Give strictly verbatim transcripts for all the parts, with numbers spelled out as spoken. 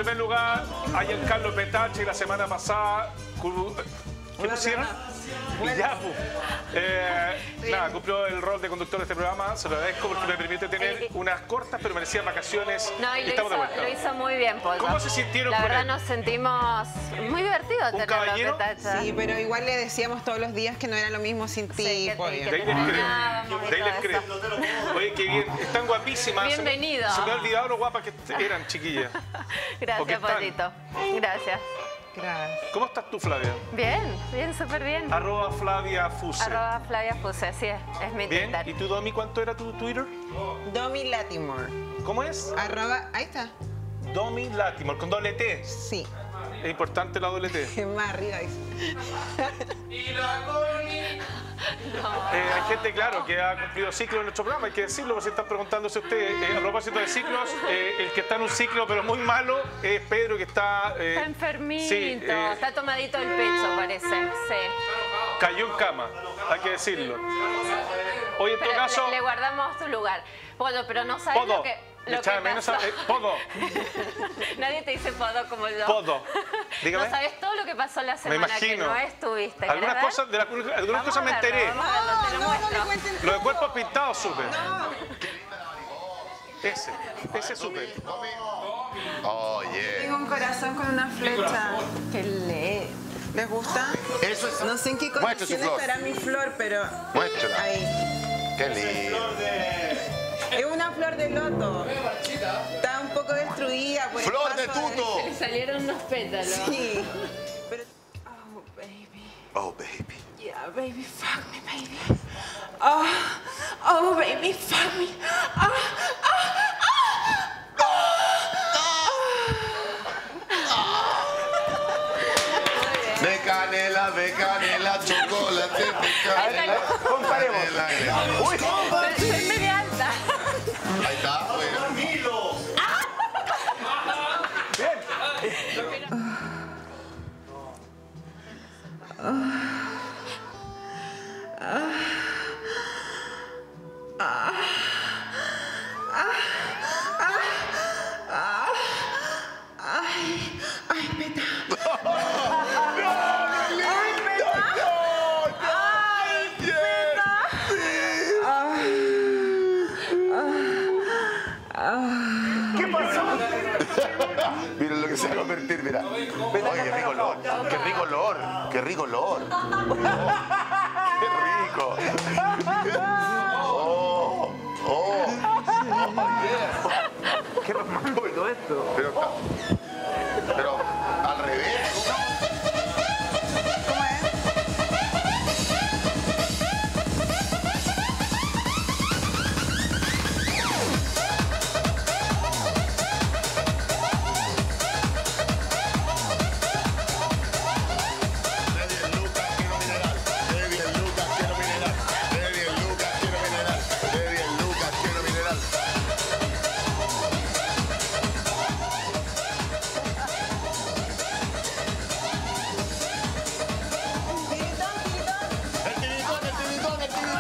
primer lugar a Giancarlo Petacci, la semana pasada. ¿Qué pusieron? Y ya, pues. Eh, nada, cumplió el rol de conductor de este programa. Se lo agradezco porque me permite tener eh, unas cortas pero merecidas vacaciones. No, y lo, estamos hizo, de vuelta. lo hizo muy bien, Pollo. ¿Cómo se sintieron La con verdad él? nos sentimos muy divertidos ¿Un tenerlo a caballero? Petacci. Sí, pero igual le decíamos todos los días que no era lo mismo sin ti, Sí, que- Pollo. que De ahí te les creo. extrañábamos y De ahí les todo creo. eso. Oye, qué bien. Están guapísimas. Se me- Bienvenido. Se me ha olvidado lo guapas que eran, chiquillas. ¿O qué Gracias, están? Pollito. Gracias. Gracias. ¿Cómo estás tú, Flavia? Bien, bien, súper bien. Arroba Flavia Fuse. Arroba Flavia Fuse, así es, es mi Bien. Twitter. ¿Y tú, Domi, cuánto era tu Twitter? Domi Latimore. ¿Cómo es? Arroba, ahí está. Domi Latimore, con doble T. Sí. Es importante la doble T. Que más arriba dice. Eh, hay gente, claro, que ha cumplido ciclo en nuestro programa, hay que decirlo, por si están preguntándose ustedes. Eh, a propósito de ciclos, eh, el que está en un ciclo pero muy malo es Pedro, que está... eh, Está enfermito, sí, eh, está tomadito el pecho, parece. Sí. cayó en cama, hay que decirlo. Oye, en todo Pero caso... le, le guardamos tu lugar. Podo, pero no sabes Podo. lo que, Le lo echaba que menos pasó. a- eh, Podo. Nadie te dice Podo como yo. Podo. Dígame. No sabes todo lo que pasó la Me semana que imagino. no estuviste. ¿Querés Algunas ver? cosas, de las, algunas Vamos cosas a me verlo, enteré. vamos a verlo, te lo No, no, no muestro. le cuenten. Lo de cuerpos pintados supe. No. Ese, ese supe. Oh, yeah. Tengo un corazón con una flecha. Qué le. ¿Les gusta? Eso es. No sé en qué Muestra su condición flor. estará mi flor, pero... Muéstrala. Ahí. Qué lindo. Es una flor de loto. Está un poco destruida por el Flor de paso tuto. Le salieron unos pétalos. Sí. Pero... Oh, baby. Oh, baby. Yeah, baby, fuck me, baby. Oh, oh, baby, fuck me. Oh, oh, De canela, de canela, chocolate, de canela. Comparemos. Canela. Uy. Soy soy media alta. Ahí está, pues. ay, ay, peta. ¿Qué pasó? Mira lo que se va a convertir, mira. Oye, qué rico olor. Qué rico olor. Qué rico olor. Oh, qué rico. Oh, oh. Oh, yeah. ¿Qué romántico todo esto? Pero, pero al revés. ¿Cómo es? Debbie Lucas, quiero mineral. Debbie Lucas, quiero mineral. Debbie Lucas, quiero mineral. Debbie Lucas, quiero mineral. El tiritón, el tiritón, el tiritón.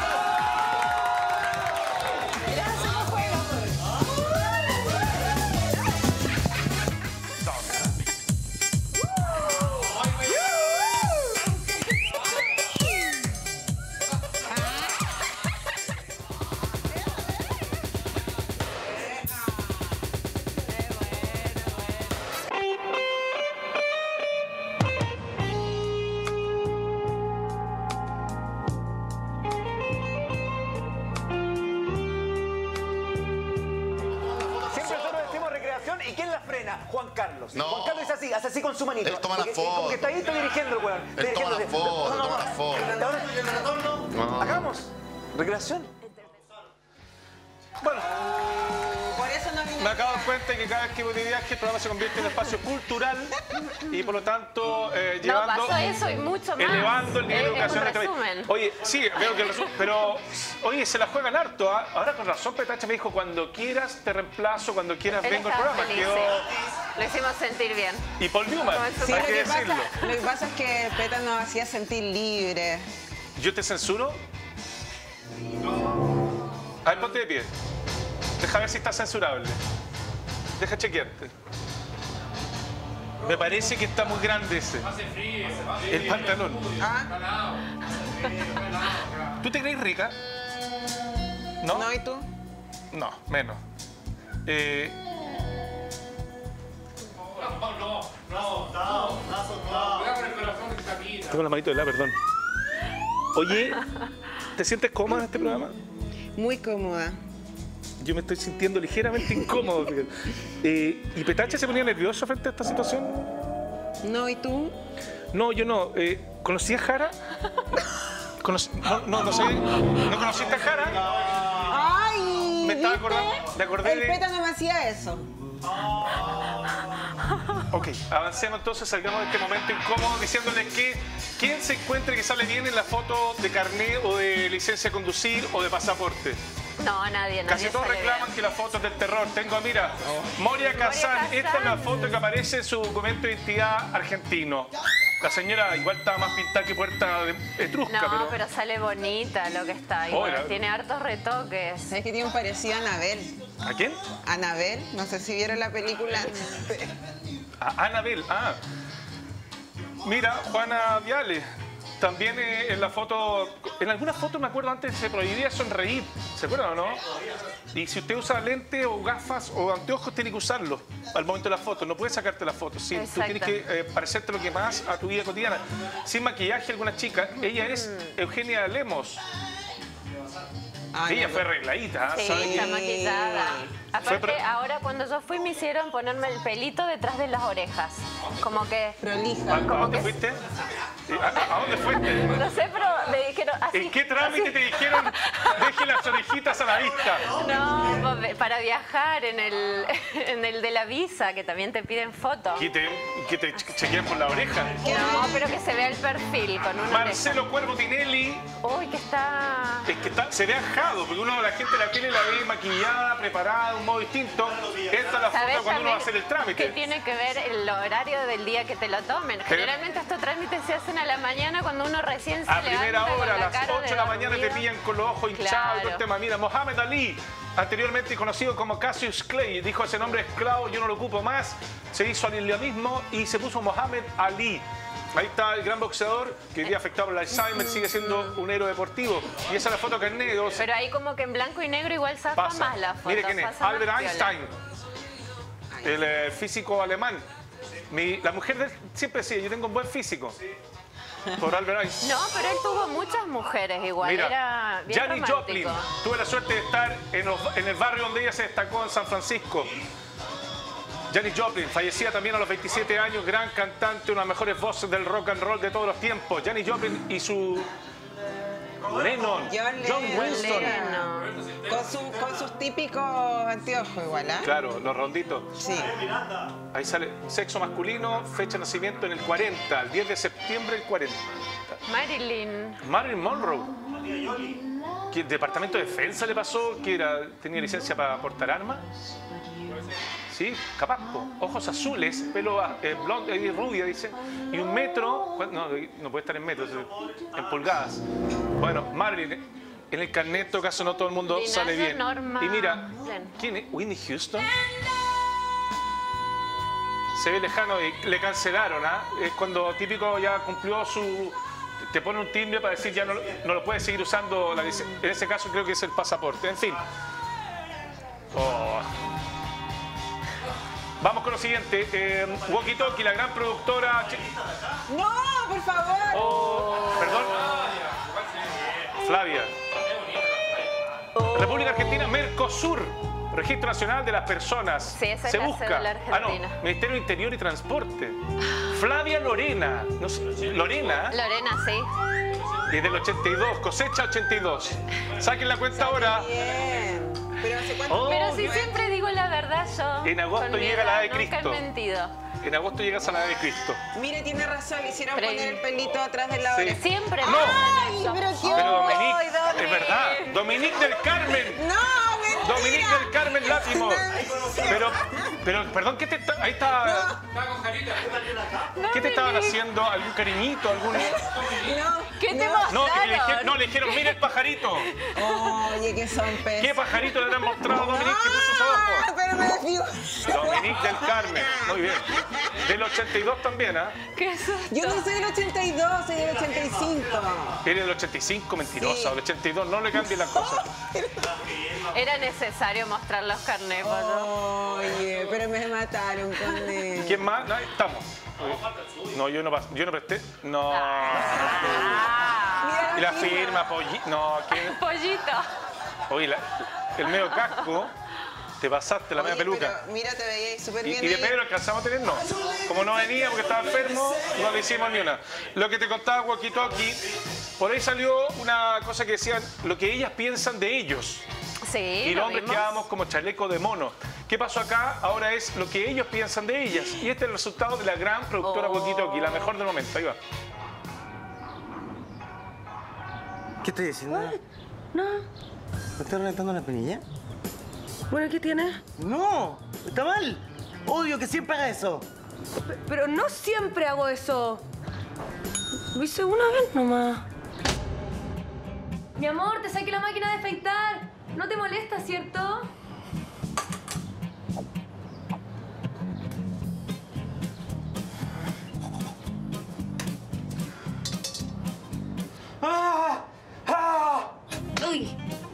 Siempre nosotros decimos recreación y ¿quién la frena? Juan Carlos. No. Juan Carlos es así, hace así con su manito. Él toma la Porque- foto. Como que está ahí, está dirigiendo el weón. Él toma la Dirigiéndose. foto, toma la foto. Y ahora- Hagamos. Recreación. Bueno, Por eso no vine. me acabo de dar cuenta que cada vez que voy de viaje el programa se convierte en un espacio cultural y por lo tanto eh, No, llevando... pasó eso y mucho más. Elevando el nivel de Es- es educación un de este país. resumen. Oye, sí, veo que el resumen, pero oye, se la juegan harto. ¿Ah? Ahora con razón Petacha me dijo, cuando quieras te reemplazo, cuando quieras Él vengo al estaba programa. feliz, Quedó... sí. Lo hicimos sentir bien. Y Paul Newman, No, eso Sí, hay lo que que, decirlo. pasa, lo que pasa es que Peta nos hacía sentir libre. ¿Yo te censuro? A ver, ponte de pie. Deja ver si está censurable. Deja chequearte. Me parece que está muy grande ese. El pantalón. ¿Ah? ¿Tú te crees rica? ¿No? ¿No? ¿Y tú? No, menos. Eh... Tengo la manito de la, perdón. Oye, ¿te sientes cómoda en este programa? Muy cómoda. Yo me estoy sintiendo ligeramente incómodo. Eh, ¿Y Petache se ponía nervioso frente a esta situación? ¿No? ¿Y tú? No, yo no. Eh, ¿Conocí a Jara? Conocí- no, no, no sé. ¿No conociste a Jara? ¡Ay! Me estaba ¿viste? acordando- me acordé El de- Peta no me hacía eso. Ok, avancemos entonces, salgamos de este momento incómodo diciéndoles que quien se encuentre que sale bien en la foto de carnet o de licencia de conducir o de pasaporte. No, nadie, nadie Casi todos sale reclaman bien. que la foto es del terror. Tengo, mira, Moria Kazan. Kazan. Esta es la foto que aparece en su documento de identidad argentino. La señora igual está más pintada que puerta de etrusca, No, pero... pero... sale bonita lo que está. Igual, Hola. tiene hartos retoques. ¿Sabes que tiene un parecido a Anabel? ¿A quién? Anabel, no sé si vieron la película. A Anabel. Ah. Mira, Juana Viale. También eh, en la foto, en algunas fotos me acuerdo antes se prohibía sonreír, ¿se acuerdan o no? Y si usted usa lente o gafas o anteojos tiene que usarlos al momento de la foto, no puedes sacarte la foto, sí, tú Exacto. tienes que eh, parecerte lo que más a tu vida cotidiana. Sin maquillaje alguna chica, ella es Eugenia Lemos, Ah, ella no, fue arregladita, Sí, ¿sabe? está maquillada. Aparte, pro- ahora cuando yo fui me hicieron ponerme el pelito detrás de las orejas. Como que, ¿A, prolija. a dónde fuiste? ¿A, a dónde fuiste? no sé, pero me dijeron así. ¿En qué trámite te dijeron deje las orejitas a la vista? No, pues, para viajar en el, en el de la visa, que también te piden fotos. ¿Que te, que te chequean por la oreja? No, pero que se vea el perfil con una Marcelo Cuervo Tinelli, oreja. Uy, que está... es que está, se ve ajado, porque uno la gente de la tele la ve maquillada, preparada, de un modo distinto. Esta es la ¿Sabes foto cuando uno va a también hacer el trámite. qué tiene que ver el horario del día que te lo tomen? Generalmente estos trámites se hacen a la mañana cuando uno recién se A levanta primera con hora, a la las cara ocho de la mañana te dormido. pillan con los ojos hinchados y todo el Claro. tema. Mira, Mohamed Ali, anteriormente conocido como Cassius Clay, dijo ese nombre esclavo, yo no lo ocupo más, se hizo al islamismo y se puso Mohamed Ali. Ahí está el gran boxeador que hoy día afectado por el Alzheimer, sigue siendo un héroe deportivo. Y esa es la foto que es negro. Pero ahí como que en blanco y negro igual zafa Pasa. más la foto. Mire quién es, pasa más Albert piola. Einstein, el eh, físico alemán. Mi- la mujer de él siempre decía, yo tengo un buen físico. Por Albert Einstein. No, pero él tuvo muchas mujeres igual, era Mira, bien Janis romántico. Joplin. Tuve la suerte de estar en, los- en el barrio donde ella se destacó en San Francisco. Janis Joplin, fallecida también a los veintisiete años, gran cantante, una de las mejores voces del rock and roll de todos los tiempos. Janis Joplin y su Lennon, John John Lennon. Winston. Lennon. Con, su- con sus típicos anteojos igual, ¿ah? Claro, los ronditos. Sí. Ahí sale sexo masculino, fecha de nacimiento en el cuarenta, el diez de septiembre del cuarenta. Marilyn. Marilyn Monroe. ¿Qué departamento de defensa le pasó? ¿Que era, tenía licencia para portar armas? Sí, capaz, po. Ojos azules, pelo eh, blonde y rubia, dice. Y un metro, ¿cuál? no, no puede estar en metros, en pulgadas. Bueno, Marilyn, en el carnet, en todo caso, no todo el mundo Linaje sale bien. Norma Y mira, Glenn. ¿quién es? Whitney Houston. Se ve lejano y le cancelaron, ¿ah? Es cuando típico ya cumplió su... Te pone un timbre para decir ya no, no lo puedes seguir usando. La lic- en ese caso creo que es el pasaporte. En fin. Oh. Vamos con lo siguiente. Eh, Walkie Talkie, la gran productora... chi- ¡No, por favor! Oh, perdón. Flavia. República Argentina, Mercosur. Registro Nacional de las Personas. Sí, esa es Se la busca. cédula Ah, argentina. no. Ministerio de Interior y Transporte. Flavia Lorena. No sé, Lorena. Lorena, sí. Y del ochenta y dos, cosecha ochenta y dos. Saquen la cuenta ahora. Bien. ¿Pero hace cuánto? Oh, Pero si siempre digo la verdad yo. En agosto con mi llega la edad, de Cristo. Nunca he mentido. En agosto llegas a la edad de Cristo. Mire, tiene razón, le hicieron Pero- poner el pelito atrás de la Sí. oreja. Siempre me No. hacen eso. pero qué Pero Dominique, Ay, Domi. es verdad. Dominique del Carmen. ¡No, mentira! Dominique del Carmen Látimos. Pero, pero, perdón, ¿qué te está, ahí está, ¿qué te estaban haciendo? ¿Algún cariñito? ¿Algún...? No, ¿Qué te no. No, que le dijeron, mostraron? no, le dijeron, mira el pajarito. Oye, que son peces. ¿Qué pajarito le habrán mostrado a Dominique que puso sus Ah, ojos? pero me desfiguró. Dominique del Carmen. Muy bien. Del ochenta y dos también, ¿ah? ¿eh? ¿Qué es eso? Yo no soy del ochenta y dos, soy del ochenta y cinco. Eres del ochenta y cinco, mentirosa. Sí. Del ochenta y dos, no le cambien las cosas. Era necesario mostrar los carnets, ¿no? Oye, pero me mataron con él. ¿Quién más? No, ahí estamos. No, yo no, pas- yo no presté. No. Mira Y la firma, polli... No, ¿qué? Pollito. Oye, la- el medio casco, te pasaste la Oye, media peluca. pero mira, te veías súper Y, bien. y de ahí. Pedro alcanzamos a tener, no. Como no venía porque estaba enfermo, no le hicimos ni una. Lo que te contaba Walkie Talkie, por ahí salió una cosa que decían lo que ellas piensan de ellos. Sí, Y los lo hombres vimos. quedábamos como chaleco de mono. ¿Qué pasó acá? Ahora es lo que ellos piensan de ellas. Y este es el resultado de la gran productora Oh. Walkie Talkie, la mejor del momento. Ahí va. ¿Qué estoy diciendo? No. ¿Me estás reventando la espinilla? Bueno, ¿qué tienes? ¡No! ¡Está mal! ¡Odio que siempre haga eso! P- Pero no siempre hago eso. Lo hice una vez nomás. Mi amor, te saqué la máquina de afeitar. No te molesta, ¿cierto? ¡Ah! ¡Ah! Uy.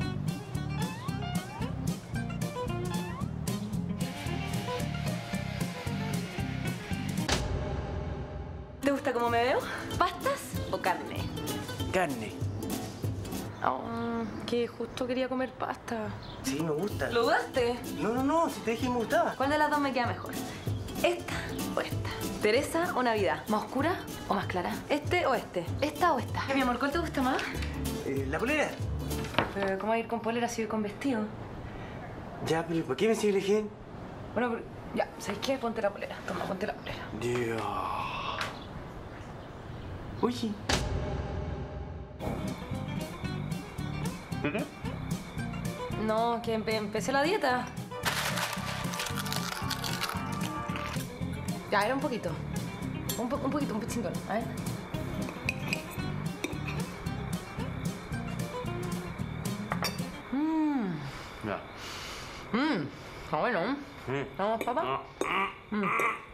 ¿Te gusta cómo me veo? ¿Pastas o carne? Carne. Oh, que justo quería comer pasta. Sí, me gusta. ¿Lo dudaste? No, no, no. Si te dije que me gustaba. ¿Cuál de las dos me queda mejor? ¿Esta o esta? ¿Teresa o Navidad? ¿Más oscura o más clara? ¿Este o este? ¿Esta o esta? Mi amor, ¿cuál te gusta más? Eh, ¿La polera? Pero, ¿cómo ir con polera si voy con vestido? Ya, pero ¿por qué me sigue eligiendo? Bueno, pero, ya, ¿sabes qué? Ponte la polera. Toma, ponte la polera. Dios. Oye. No, que empe- empecé la dieta. Ya, era un poquito. Un, po- un poquito, un pichingón. A ver. Mmm. Ya. Mmm. Está bueno. ¿Vamos, papá? Mm.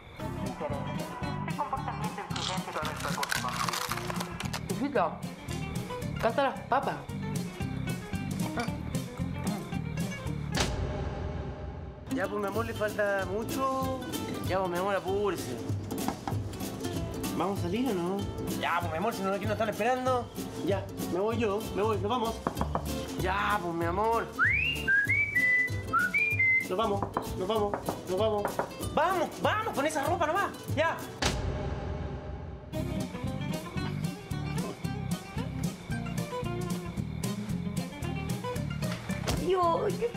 Hijita, acá están las papas. Ya, pues mi amor, le falta mucho. Ya, pues mi amor, apúrese. ¿Vamos a salir o no? Ya, pues mi amor, si no aquí nos están esperando. Ya, me voy yo, me voy, nos vamos. Ya, pues mi amor. Nos vamos, nos vamos, nos vamos. Vamos, vamos, con esa ropa nomás. Ya. Dios, Dios.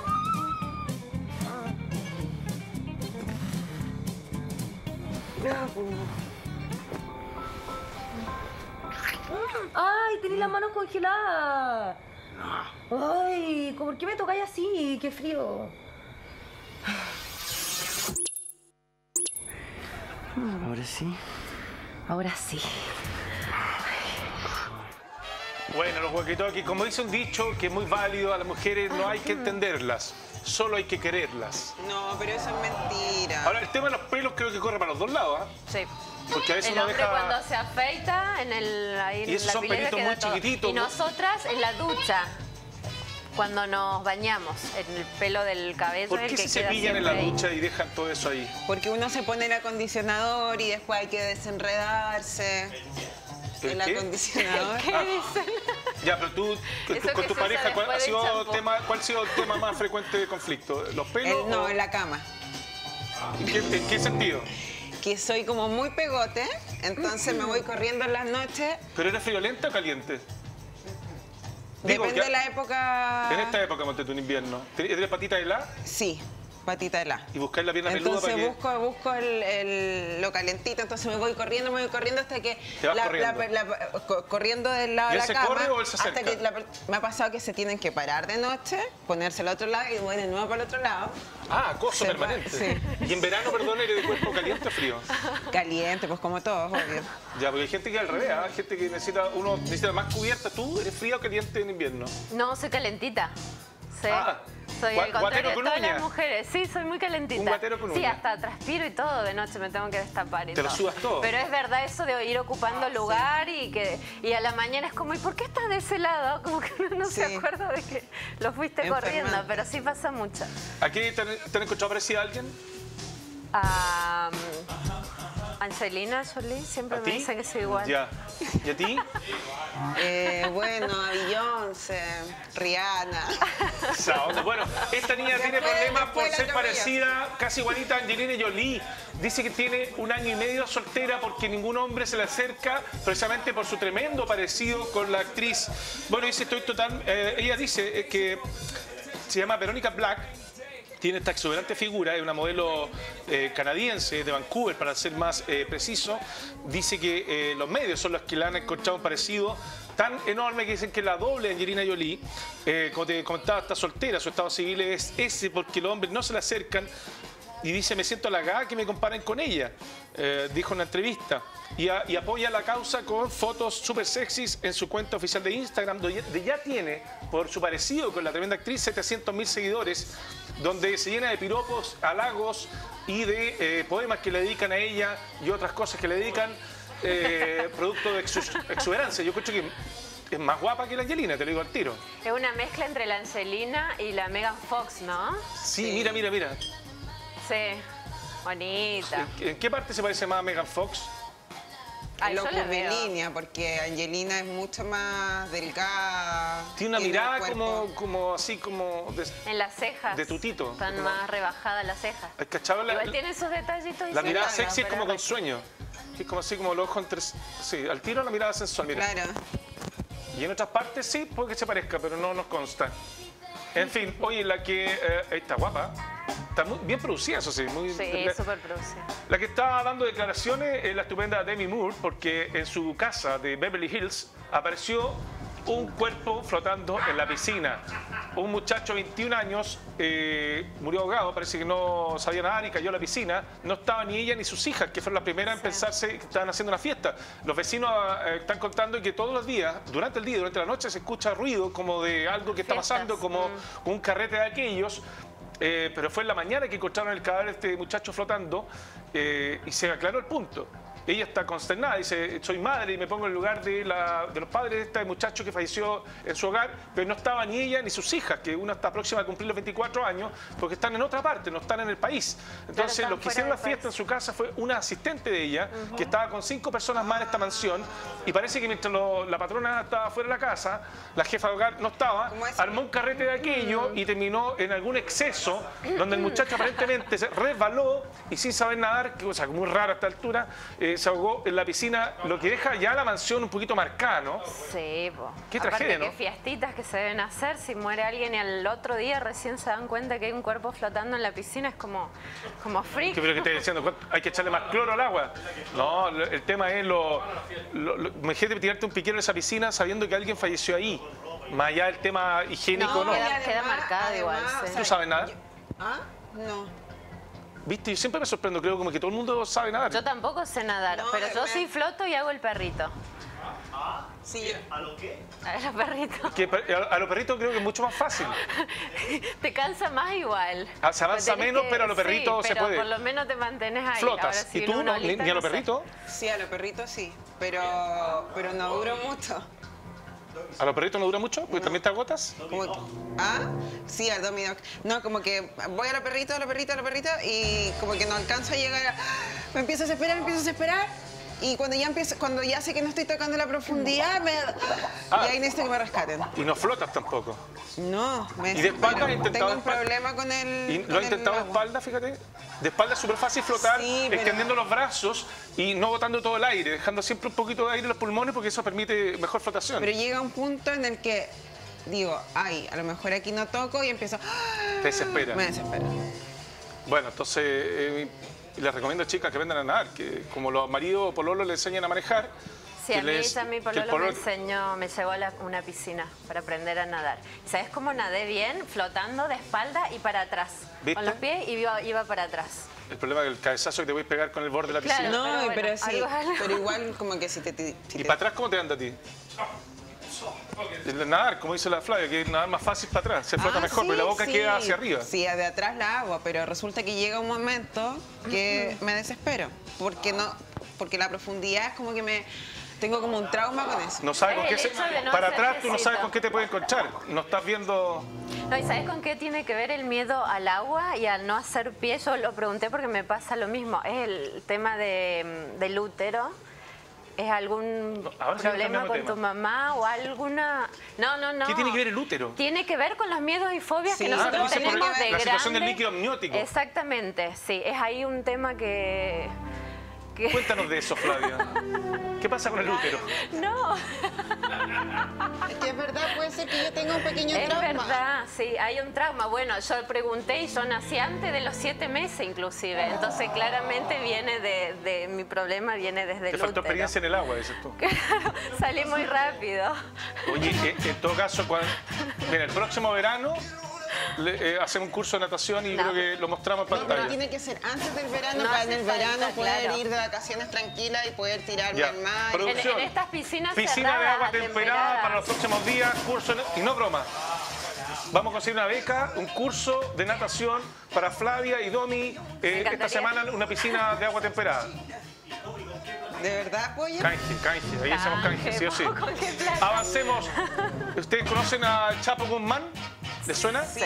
¡Ay, tenés las manos congeladas! ¡Ay! ¿Por qué me tocáis así? ¡Qué frío! Ahora sí. Ahora sí. Bueno, los walkie-talkie, como dice un dicho que es muy válido, a las mujeres no hay que entenderlas, solo hay que quererlas. No, pero eso es mentira. Ahora, el tema de los pelos creo que corre para los dos lados, ¿ah? Sí. Porque a veces El uno hombre deja... cuando se afeita en el ahí Y en esos la son pileta pelitos queda muy todo. chiquititos, Y ¿no? nosotras en la ducha, cuando nos bañamos, en el pelo del cabello ¿Por el qué que se queda cepillan en la siempre ahí. ducha y dejan todo eso ahí? Porque uno se pone el acondicionador y después hay que desenredarse. ¿El El qué? acondicionador. ¿Qué dicen? Ya, pero tú, con Eso tu, con que tu se usa pareja, ¿cuál ha, después del sido champú. tema, ¿cuál ha sido el tema más frecuente de conflicto? ¿Los pelos? El- no, o- en la cama. ¿En qué, en qué sentido? Que soy como muy pegote, entonces me voy corriendo en las noches. ¿Pero eres friolenta o caliente? Digo, Depende ya- de la época. En esta época, monte tú en invierno, ¿eres patita de la Sí, patita de la. y buscáis la pierna peluda Entonces para que... busco, busco el, el- lo calentito, entonces me voy corriendo, me voy corriendo hasta que... Te vas la- corriendo. la- la- co- corriendo del lado ¿Y de él la se cama. corre o él se hasta acerca? que la- me ha pasado que se tienen que parar de noche, ponerse al otro lado y voy de nuevo para el otro lado. Ah, acoso Se permanente. va, sí. Y en verano, perdón, ¿eres de cuerpo caliente o frío? Caliente, pues como todos, obvio. Ya, porque hay gente que al revés, ¿ah? Hay gente que necesita, uno necesita más cubierta. ¿Tú eres fría o caliente en invierno? No, soy calentita. Sí. Ah, Soy Gua- el contrario de con todas uña. las mujeres. Sí, soy muy calentita. Un guatero con Sí, uña. hasta transpiro y todo. De noche me tengo que destapar y Te lo todo. sudas todo. Pero es verdad eso de ir ocupando lugar y que y a la mañana es como, ¿y por qué estás de ese lado? Como que uno no se Sí. acuerda de que lo fuiste Enfermante. corriendo, pero sí pasa mucho. ¿Aquí te, te han escuchado parecida a alguien? Ah, Angelina Jolie, siempre ¿A me ti? dicen que soy igual. Ya. ¿Y a ti? Eh, bueno, Beyoncé, Rihanna. Esa onda. Bueno, esta niña tiene Después- problemas por después la ser atropella. parecida, casi igualita a Angelina Jolie. Dice que tiene un año y medio soltera porque ningún hombre se le acerca, precisamente por su tremendo parecido con la actriz. Bueno, dice, estoy total... eh, ella dice eh, que se llama Verónica Black. Tiene esta exuberante figura, es una modelo eh, canadiense de Vancouver, para ser más eh, preciso. Dice que eh, los medios son los que le han encontrado un parecido tan enorme que dicen que la doble de Angelina Jolie, eh, como te comentaba, está soltera, su estado civil es ese porque los hombres no se le acercan. Y dice, me siento halagada que me comparen con ella, eh, dijo en una entrevista. Y, a- y apoya la causa con fotos súper sexys en su cuenta oficial de Instagram, donde ya, ya tiene, por su parecido con la tremenda actriz, setecientos mil seguidores, donde se llena de piropos, halagos y de eh, poemas que le dedican a ella y otras cosas que le dedican, eh, producto de exu- exuberancia. Yo creo que es más guapa que la Angelina, te lo digo al tiro. Es una mezcla entre la Angelina y la Megan Fox, ¿no? Sí, mira, mira, mira. Sí, bonita. ¿En, en qué parte se parece más a Megan Fox? Ay, Lo yo la veo. curvilínea, porque Angelina es mucho más delgada. Tiene una un mirada cuerpo- como, como así, como... De, En las cejas. De tutito. Están Como- más rebajadas las cejas. ¿has cachado la, Igual tiene esos detallitos. y la se mirada nota, sexy es pero como con re- sueño. Que es como así, como los ojos entre... Sí, al tiro la mirada sensual, mira. Claro. Y en otras partes sí, puede que se parezca, pero no nos consta. En fin, oye, la que... eh, está guapa. Está muy bien producida, eso sí. Muy, Sí, la, súper producida. la que está dando declaraciones es la estupenda Demi Moore, porque en su casa de Beverly Hills apareció un cuerpo flotando en la piscina. Un muchacho de veintiún años eh, murió ahogado, parece que no sabía nadar y cayó a la piscina. No estaba ni ella ni sus hijas, que fueron las primeras en pensarse que estaban haciendo una fiesta. Los vecinos eh, están contando que todos los días, durante el día, durante la noche, se escucha ruido como de algo que está Fiestas, pasando, como mm. un carrete de aquellos. Eh, pero fue en la mañana que encontraron el cadáver de este muchacho flotando eh, y se aclaró el punto. Ella está consternada, dice, soy madre y me pongo en el lugar de, la, de los padres de este muchacho que falleció en su hogar, pero no estaba ni ella ni sus hijas, que una está próxima a cumplir los veinticuatro años, porque están en otra parte, no están en el país. Entonces, están los que fuera hicieron la del fiesta en país. su casa fue una asistente de ella, que estaba con cinco personas más en esta mansión, y parece que mientras lo- la patrona estaba fuera de la casa, la jefa de hogar no estaba, ¿Cómo es? armó un carrete de aquello y terminó en algún exceso, donde el muchacho aparentemente se resbaló y sin saber nadar, que cosa muy rara a esta altura, eh, se ahogó en la piscina, lo que deja ya la mansión un poquito marcada, ¿no? Sí, po. Qué Aparte, tragedia, ¿no? qué fiestitas que se deben hacer. Si muere alguien y al otro día recién se dan cuenta que hay un cuerpo flotando en la piscina, es como, como freak. ¿Qué creo que estoy diciendo? ¿Cuánto- ¿Hay que echarle más cloro al agua? No, el tema es lo... lo, lo imagínate tirarte un piquero en esa piscina sabiendo que alguien falleció ahí. Más allá del tema higiénico, ¿no? y Queda- queda marcado igual, sí. ¿Tú sabes nada? ¿Ah? No. ¿Viste? Yo siempre me sorprendo, creo como que todo el mundo sabe nadar. Yo tampoco sé nadar, No, pero yo me- sí floto y hago el perrito. Sí, yo- A los perritos. Que a a los perritos creo que es mucho más fácil. Te cansa más igual. Ah, se avanza Tenés menos, pero a los sí, perritos se pero puede. por lo menos te mantenés ahí. Flotas. Ahora, si ¿Y tú uno no? una ¿Ni, olita, ni a los no sé. perritos? sí, a los perritos sí, pero, pero no duró mucho. ¿A los perritos no dura mucho? ¿Porque también te agotas? Como que- ¿Ah? Sí, al Domidoc. No, como que voy a los perritos, a los perritos, a los perritos y como que no alcanzo a llegar a... Me empiezo a desesperar, me empiezo a desesperar y cuando ya empiezo, cuando ya sé que no estoy tocando la profundidad, me... Ah. y ahí necesito que me rescaten. Y no flotas tampoco. No, me ¿Y de espalda has intentado Tengo de un espalda? problema con el... ¿Y con lo has el intentado de agua. espalda, fíjate? De espalda es súper fácil flotar, Sí, pero- extendiendo los brazos y no botando todo el aire, dejando siempre un poquito de aire en los pulmones porque eso permite mejor flotación. Pero llega un punto en el que digo, ay, a lo mejor aquí no toco y empiezo... Te desespera. Me desespera. Bueno, entonces eh, les recomiendo, chicas, que aprendan a nadar, que como los maridos o pololos les enseñan a manejar. Sí, que a mí les- ya mi que el pololo me pololo- enseñó, me llevó a la- una piscina para aprender a nadar. ¿Sabes cómo nadé bien? Flotando de espalda y para atrás. ¿Viste? Con los pies y iba, iba para atrás. El problema es el cabezazo que te voy a pegar con el borde de la piscina. Claro. No, pero pero, bueno, sí, igual. pero igual como que si te... si ¿Y te- para atrás cómo te anda a ti? Nadar, como dice la Flavia, que es nadar más fácil para atrás, se flota Ah, mejor, sí, pero la boca sí. queda hacia arriba. Sí, de atrás la agua, pero resulta que llega un momento que me desespero, porque no, porque la profundidad es como que me tengo como un trauma con eso. No sabes con Es qué el se- hecho de no para hacer atrás tú no sabes ejercicio. con qué te puedes encontrar. No estás viendo. No, ¿y sabes con qué tiene que ver el miedo al agua y al no hacer pie? Yo lo pregunté porque me pasa lo mismo. Es el tema de, del útero. ¿Es algún No, ahora sí problema cambiamos con de tu tema. mamá o alguna...? No, no, no. ¿Qué tiene que ver el útero? Tiene que ver con los miedos y fobias Sí, que ah, nosotros dice por tenemos el- de la situación del grande. líquido amniótico. Exactamente, sí. Es ahí un tema que... que- Cuéntanos de eso, Flavia. ¿Qué pasa con el útero? No, Es que es verdad, puede ser que yo tenga un pequeño es trauma. verdad, sí, hay un trauma. Bueno, yo pregunté y yo nací antes de los siete meses inclusive. Entonces claramente viene de, de mi problema, viene desde Te el faltó útero. experiencia en el agua, dices tú. Salí muy rápido. Oye, eh, en todo caso, cuando, mira, el próximo verano le- eh, hacemos un curso de natación y No. creo que lo mostramos en No, pero pantalla. tiene que ser antes del verano No para en hace el falta, verano poder claro. ir de vacaciones tranquila y poder tirarme Ya. al mar. Produ- En, en estas piscinas Piscina de cerradas, agua temperada atemperadas. para los próximos días, curso, y no broma. Vamos a conseguir una beca, un curso de natación para Flavia y Domi. eh, encantaría. esta semana una piscina de agua temperada. ¿De verdad, pollo? Canje, canje, ahí hacemos canje, sí o sí. ¿Con qué plata? Avancemos. ¿Ustedes conocen a Chapo Guzmán? ¿Les suena? Sí.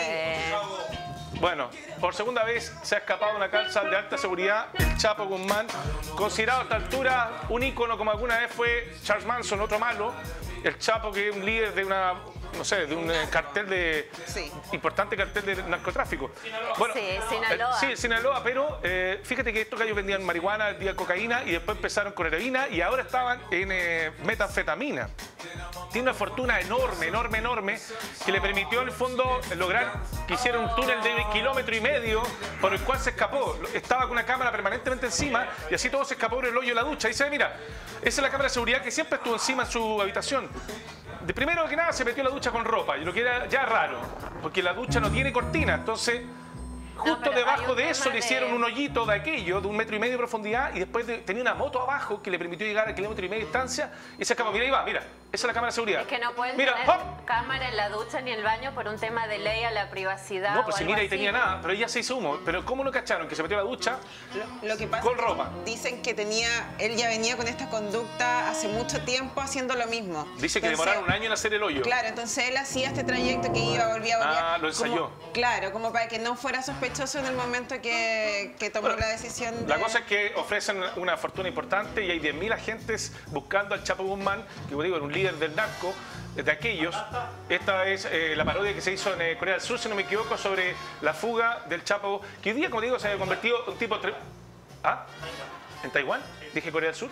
Bueno, por segunda vez se ha escapado de una cárcel de alta seguridad el Chapo Guzmán, considerado a esta altura un ícono como alguna vez fue Charles Manson, otro malo. El Chapo, que es un líder de una, no sé, de un eh, cartel de... Sí. importante cartel de narcotráfico. Bueno, Sí, Sinaloa. eh, sí, Sinaloa, pero eh, fíjate que estos gallos vendían marihuana, el día cocaína y después empezaron con heroína y ahora estaban en eh, metanfetamina. Tiene una fortuna enorme, enorme, enorme, que le permitió en el fondo lograr que hiciera un túnel de kilómetro y medio por el cual se escapó. Estaba con una cámara permanentemente encima y así todo se escapó por el hoyo de la ducha. Dice, mira, esa es la cámara de seguridad que siempre estuvo encima en su habitación. De primero que nada se metió en la ducha con ropa, y lo que era ya raro, porque la ducha no tiene cortina, entonces... Justo pero hay debajo un de eso tema le hicieron de- un hoyito de aquello, de un metro y medio de profundidad, y después de- tenía una moto abajo que le permitió llegar al kilómetro y medio de distancia, y se escapó. Mira, ahí va, mira, esa es la cámara de seguridad. Es que no pueden mira, tener ¡hop! cámara en la ducha ni el baño por un tema de ley a la privacidad. No, o pues si algo mira, ahí así. tenía nada, pero ella se hizo humo. Pero ¿cómo lo cacharon? Que se metió a la ducha Lo que pasa con es que ropa. dicen que tenía, él ya venía con esta conducta hace mucho tiempo haciendo lo mismo. Dice que Entonces, demoraron un año en hacer el hoyo. Claro, entonces él hacía este trayecto que iba, volvía, volvía. Ah, lo ensayó. Como- claro, como para que no fuera sospechoso en el momento que, que tomó Bueno, la decisión de... La cosa es que ofrecen una fortuna importante y hay diez mil agentes buscando al Chapo Guzmán, que como digo, era un líder del narco, de aquellos. Esta es eh, la parodia que se hizo en eh, Corea del Sur, si no me equivoco, sobre la fuga del Chapo, que hoy día, como digo, se ha convertido en un tipo... tre- ¿Ah? ¿En Taiwán? ¿Dije Corea del Sur?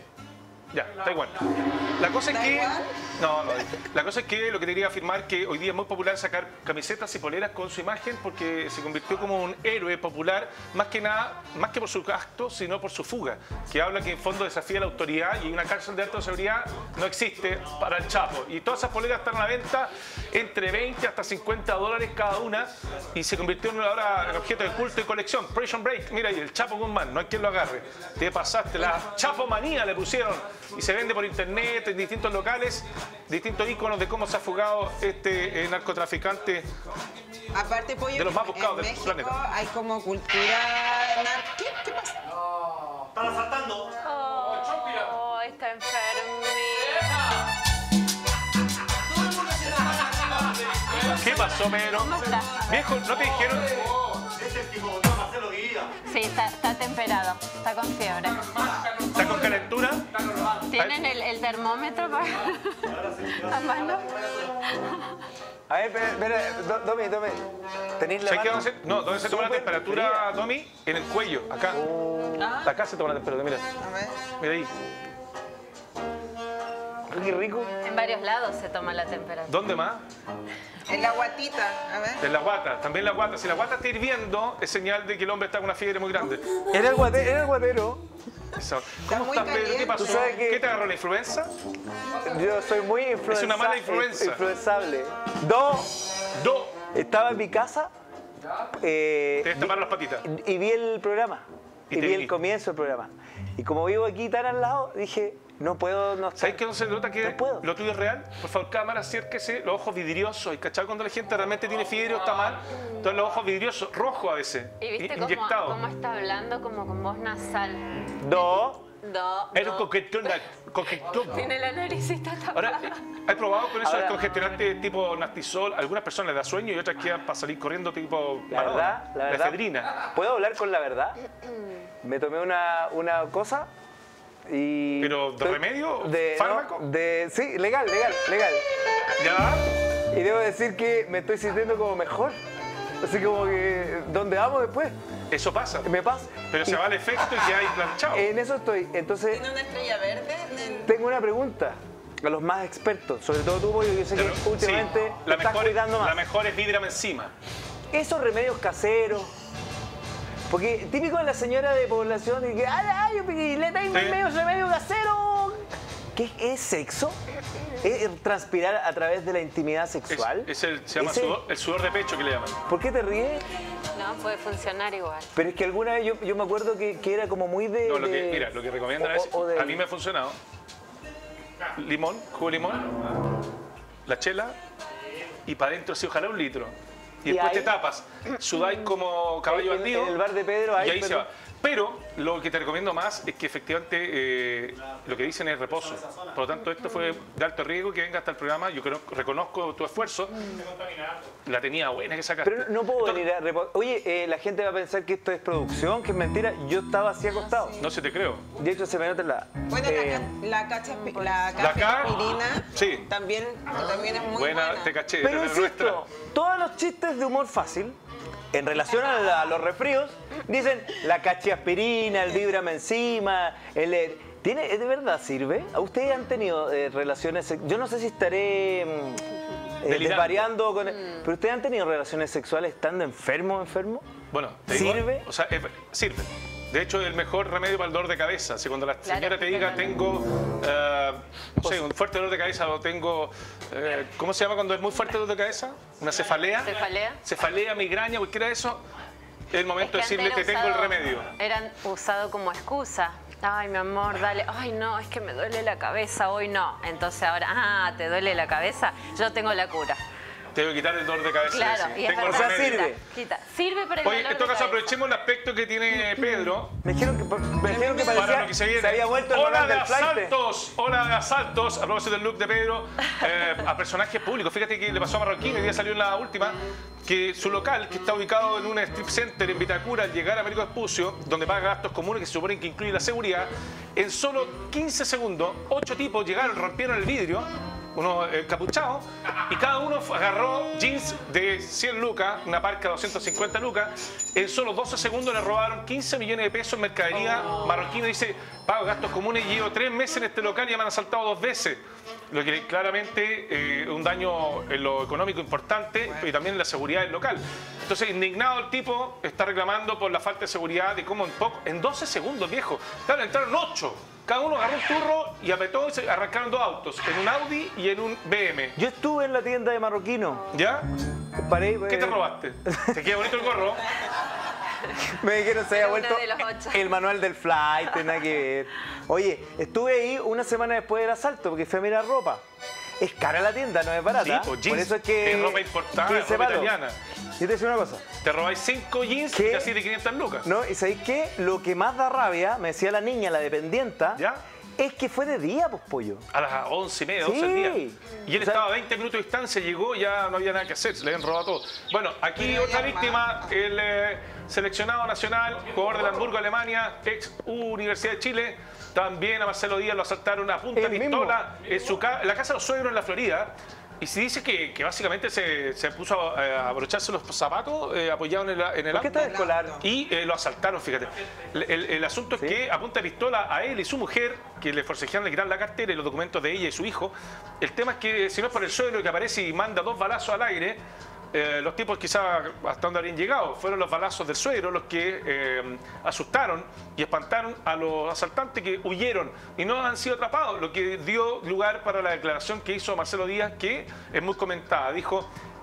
Ya, Taiwán. La cosa es que... ¿Taiwán? No, no. La cosa es que lo que te quería afirmar que hoy día es muy popular sacar camisetas y poleras con su imagen porque se convirtió como un héroe popular, más que nada, más que por su acto, sino por su fuga, que habla que en fondo desafía la autoridad y una cárcel de alta seguridad no existe para el Chapo. Y todas esas poleras están a la venta entre veinte hasta cincuenta dólares cada una y se convirtió en ahora en objeto de culto y colección. Prison Break, mira ahí, el Chapo Guzmán, no hay quien lo agarre. Te pasaste, la Chapo Manía le pusieron y se vende por internet en distintos locales, distintos iconos de cómo se ha fugado este eh, narcotraficante. Aparte, pollo, de los más en buscados del México planeta. hay como cultura... nar- ¿Qué? ¿Qué pasa? Están asaltando. Oh, está enfermita. ¿Qué pasó, Pedro? ¿Cómo está? Viejo, ¿no te dijeron? Es el tipo de Marcelo Guida. Sí, está, está temperado, está con fiebre. ¿Está con calentura? ¿Tienen el, el termómetro para a mano? A ver, espera, espera, Do- Domi, Domi. ¿Tenéis la ¿Sabes qué mano? vamos a hacer? No, ¿dónde se toma la súper temperatura, fría? Domi? En el cuello, acá. Acá se toma la temperatura, mira. A ver. Mira ahí. Qué rico. En varios lados se toma la temperatura. ¿Dónde más? En la guatita, a ver. En la guata, también la guata. Si la guata está hirviendo, es señal de que el hombre está con una fiebre muy grande. Era el guatero. Era el guatero. Eso. Está ¿Cómo muy estás, Pedro? ¿Qué caliente. pasó? Tú sabes que- ¿Qué te agarró la influenza? Yo soy muy influenza, una mala influenza. influenzable. Dos, Do. estaba en mi casa eh, Te destaparon las patitas. y, y vi el programa. Y Y, te vi vi. el comienzo del programa. Y como vivo aquí tan al lado, dije, no puedo no estar. ¿Sabes que no se nota que No puedo. lo tuyo es real? Por favor, cámara, acérquese, los ojos vidriosos. ¿Y cachai cuando la gente realmente tiene fiebre o está mal? Entonces los ojos vidriosos, rojos a veces, Y viste cómo, inyectados. cómo está hablando, como con voz nasal. Do. Do, Era un do. coquetón, coquetón. Tiene la naricita tapada. Ahora, ¿has probado con eso Ahora- del congestionante tipo Nastisol? Algunas personas les da sueño y otras quedan para salir corriendo tipo La verdad, la verdad. efedrina. ¿Puedo hablar con la verdad? Me tomé una, una cosa y... ¿Pero de remedio? De, ¿Fármaco? no, de, sí, legal, legal, legal. ¿Ya? Y debo decir que me estoy sintiendo como mejor. Así como que, ¿dónde vamos después? Eso pasa. Me pasa. Pero se Y va el efecto y ya hay planchado. En eso estoy. Entonces, ¿Tiene una estrella verde? en- tengo una pregunta a los más expertos, sobre todo tú, porque yo sé que Pero, últimamente sí, te la estás mejor, cuidando más. la mejor es Vidrama encima. Esos remedios caseros. Porque típico de la señora de población y que, ay, ay, y le tengo Sí. el medio remedio casero. ¿Qué es sexo? ¿Es transpirar a través de la intimidad Es, sexual? es el, se llama Ese- sudor, el sudor de pecho que le llaman. ¿Por qué te ríes? No, puede funcionar igual. Pero es que alguna vez yo, yo me acuerdo que, que era como muy de... No, lo que, de- mira, lo que recomiendan o- es, o de- a mí me ha funcionado. Limón, jugo de limón, la chela y para adentro sí, ojalá un litro. Y, Y después ahí- te tapas, sudáis como caballo En- bandido. en el bar de Pedro, ahí, y ahí se pero- va. Pero lo que te recomiendo más es que efectivamente eh, lo que dicen es reposo. Por lo tanto, esto fue de alto riesgo que venga hasta el programa. Yo creo, reconozco tu esfuerzo. La tenía buena que sacaste. Pero no puedo Entonces, venir a repo- Oye, eh, la gente va a pensar que esto es producción, que es mentira. Yo estaba así acostado. No se te creo. De hecho, se me nota en la... Bueno, eh, la, ca- la, cacha, la La ca- cafeína sí. también, también es muy buena, buena. te caché. Pero de la insisto, nuestra. todos los chistes de humor fácil, en relación a, la- a los resfríos, dicen la cachiaspirina, el víbrame encima, el... eh, ¿Tiene, ¿De verdad sirve? ¿A ustedes han tenido eh, relaciones... sex- Yo no sé si estaré mm, eh, Delirando. desvariando con... Pero ustedes han tenido relaciones sexuales estando enfermos, enfermos. Bueno, te digo, ¿Sirve? o sea, es- sirve. De hecho, es el mejor remedio para el dolor de cabeza. Si cuando la Claro, señora te diga, claro. tengo, eh, no sé, un fuerte dolor de cabeza o tengo, eh, ¿cómo se llama cuando es muy fuerte el dolor de cabeza? ¿Una cefalea? ¿Cefalea? Cefalea, migraña, cualquiera de eso. Es el momento de Es que decirle, te antes era tengo el usado- remedio. Eran usado como excusa. Ay, mi amor, dale. Ay, no, es que me duele la cabeza, hoy no. Entonces ahora, ah, ¿te duele la cabeza? Yo tengo la cura. Tengo que quitar el dolor de cabeza. Claro, sí. y es Tengo el verdad, O sea, remedio. sirve. Quita, quita. Sirve para el Oye, dolor en todo de caso, cabeza. aprovechemos el aspecto que tiene Pedro. Me dijeron que, me dijeron que Para parecía, lo que se viene. se había vuelto el Ola manual de del flight. asaltos, ola de asaltos, a propósito del look de Pedro, eh, a personajes públicos. Fíjate que le pasó a Marroquín, hoy día salió en la última, que su local, que está ubicado en un strip center en Vitacura, al llegar a Américo Vespucio, donde paga gastos comunes que se suponen que incluye la seguridad, en solo quince segundos, ocho tipos llegaron, rompieron el vidrio, uno encapuchado, y cada uno agarró jeans de cien lucas, una parca de doscientas cincuenta lucas. En solo doce segundos le robaron quince millones de pesos en mercadería. Marroquino dice, pago gastos comunes y llevo tres meses en este local y ya me han asaltado dos veces. Lo que claramente eh, un daño en lo económico importante y también en la seguridad del local. Entonces, indignado el tipo, está reclamando por la falta de seguridad de cómo en poco, en doce segundos, viejo. Claro, entraron ocho. Cada uno agarró un turro y apretó y se arrancaron dos autos, en un Audi y en un B M. Yo estuve en la tienda de Marroquino. ¿Ya? Paré, ¿Qué te eh, robaste? ¿Te queda bonito el gorro? Me dijeron se había Era uno vuelto de los ocho. el manual del flight, nada que ver. Oye, estuve ahí una semana después del asalto porque fui a mirar ropa. Es cara la tienda, no es barata. Sí, pues, Por jeans. eso es que... Es ropa importada, quince ropa palos. italiana. Yo te decía una cosa. Te robáis cinco jeans ¿Qué? y casi de quinientas lucas. No, y ¿sabéis qué? Lo que más da rabia, me decía la niña, la dependienta, ¿Ya? es que fue de día, pues, pollo. A las once y media, Sí. doce del día. Y él O sea- estaba a veinte minutos de distancia, llegó, ya no había nada que hacer, se le habían robado todo. Bueno, aquí Pero otra ya víctima, el eh, seleccionado nacional, jugador del Hamburgo, Alemania, ex Universidad de Chile. También a Marcelo Díaz lo asaltaron a punta de El mismo. pistola en, su ca- en la casa de los suegros en la Florida. Y se dice que, que básicamente se, se puso a, a abrocharse los zapatos eh, apoyado en el, en el ¿Por qué auto. estás escolar? Y eh, lo asaltaron, fíjate. El, el- el asunto ¿Sí? es que a punta de pistola a él y su mujer, que le forcejearon, le quitaron la cartera y los documentos de ella y su hijo. El tema es que si no es por el suelo que aparece y manda dos balazos al aire, eh, los tipos quizás hasta donde habrían llegado. Fueron los balazos del suegro los que eh, asustaron y espantaron a los asaltantes que huyeron y no han sido atrapados, lo que dio lugar para la declaración que hizo Marcelo Díaz, que es muy comentada. Dijo,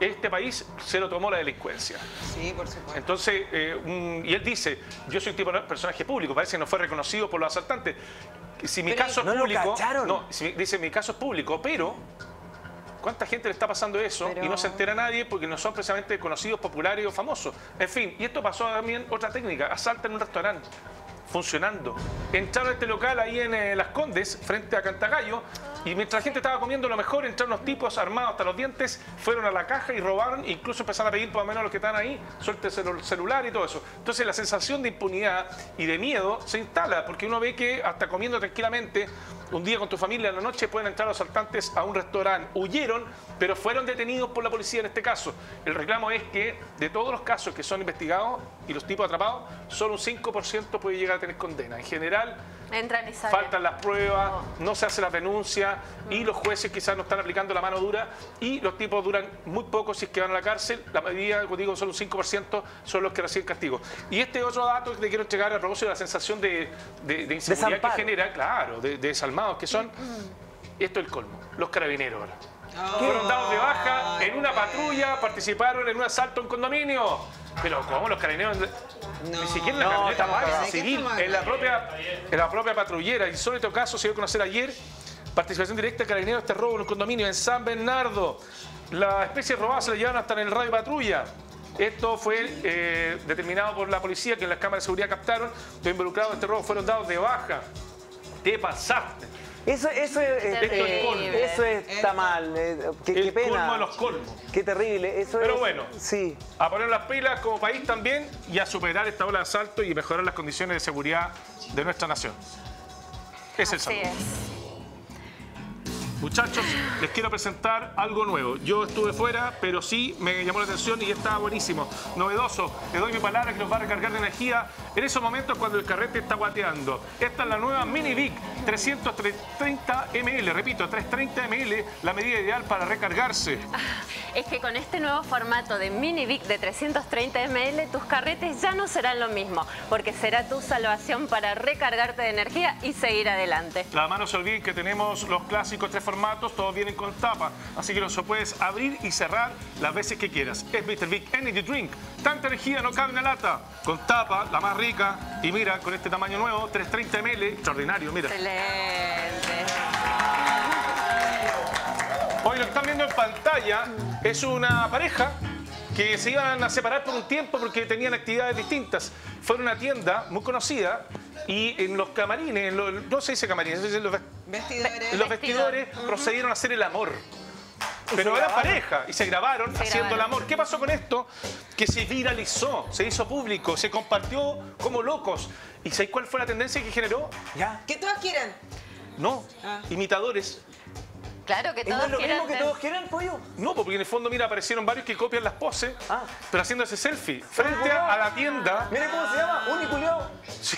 este país se lo tomó la delincuencia. Sí, por supuesto. Entonces, eh, un- y él dice, yo soy un tipo de personaje público, parece que no fue reconocido por los asaltantes. Si mi Pero, caso es ¿no lo público, cacharon? no, si- dice mi caso es público, pero ¿cuánta gente le está pasando eso Pero- y no se entera nadie porque no son precisamente conocidos, populares o famosos? En fin, y esto pasó también otra técnica, asaltan en un restaurante. Funcionando. Entraron a este local ahí en eh, Las Condes, frente a Cantagallo, y mientras la gente estaba comiendo lo mejor, entraron unos tipos armados hasta los dientes, fueron a la caja y robaron, incluso empezaron a pedir por lo menos a los que están ahí, suéltese el celular y todo eso. Entonces la sensación de impunidad y de miedo se instala, porque uno ve que hasta comiendo tranquilamente, un día con tu familia en la noche pueden entrar los asaltantes a un restaurante. Huyeron, pero fueron detenidos por la policía en este caso. El reclamo es que de todos los casos que son investigados y los tipos atrapados, solo un cinco por ciento puede llegar a tener condena. En general, Entran y salen. faltan las pruebas, no se hace la denuncia y los jueces quizás no están aplicando la mano dura y los tipos duran muy poco si es que van a la cárcel. La medida, como digo, solo un cinco por ciento son los que reciben castigo. Y este otro dato que te quiero entregar a propósito de la sensación de, de, de inseguridad Desamparo. que genera, claro, de, de desalmados que son, esto es el colmo, los carabineros ahora. Fueron dados de baja en una patrulla, participaron en un asalto en condominio. Pero ¿cómo los carabineros? Ni siquiera en la No, camioneta estamos paga cagados. civil, ¿De qué estamos en la hablando? propia, en la propia patrullera. Insólito caso se dio a conocer ayer. Participación directa de carabineros este robo en un condominio en San Bernardo. La especie robada se la llevaron hasta en el radio de patrulla. Esto fue eh, determinado por la policía, que en las cámaras de seguridad captaron. Los involucrados en este robo fueron dados de baja. Te pasaste. Eso, eso, es, eh, Esto es eh, colmo. eso está mal. eh, qué, qué El pena. colmo de los colmos. Qué terrible. Eso Pero es- bueno. Sí. A poner las pilas como país también y a superar esta ola de asalto y mejorar las condiciones de seguridad de nuestra nación. Es el Así saludo. es. Muchachos, les quiero presentar algo nuevo. Yo estuve fuera, pero sí me llamó la atención y estaba buenísimo. Novedoso. Le doy mi palabra que nos va a recargar de energía en esos momentos cuando el carrete está guateando. Esta es la nueva Mini Vic trescientos treinta mililitros. Repito, trescientos treinta mililitros, la medida ideal para recargarse. Es que con este nuevo formato de Mini Vic de trescientos treinta mililitros, tus carretes ya no serán lo mismo, porque será tu salvación para recargarte de energía y seguir adelante. La mano se olviden que tenemos los clásicos tres formatos, todos vienen con tapa, así que los puedes abrir y cerrar las veces que quieras. Es mister Vic Energy Drink. Tanta energía no cabe en la lata. Con tapa, la más rica. Y mira, con este tamaño nuevo, trescientos treinta mililitros, extraordinario, mira. Excelente. Hoy lo que están viendo en pantalla es una pareja que se iban a separar por un tiempo porque tenían actividades distintas. Fueron a una tienda muy conocida y en los camarines, en los- no se dice camarines, se dice en los, Vestidores. en los vestidores procedieron a hacer el amor. Pero eran pareja y se grabaron Se haciendo el grabaron. amor. ¿Qué pasó con esto? Que se viralizó, se hizo público, se compartió como locos. ¿Y sabéis cuál fue la tendencia que generó? Ya. ¿Qué todos quieren? No, Ah. imitadores. Claro que ¿Es no todos es lo quieran mismo que ser- todos quieren, pollo? No, porque en el fondo, mira, aparecieron varios que copian las poses, Ah. pero haciendo ese selfie frente a, a la tienda. Mire cómo se llama, uniculeado. Sí,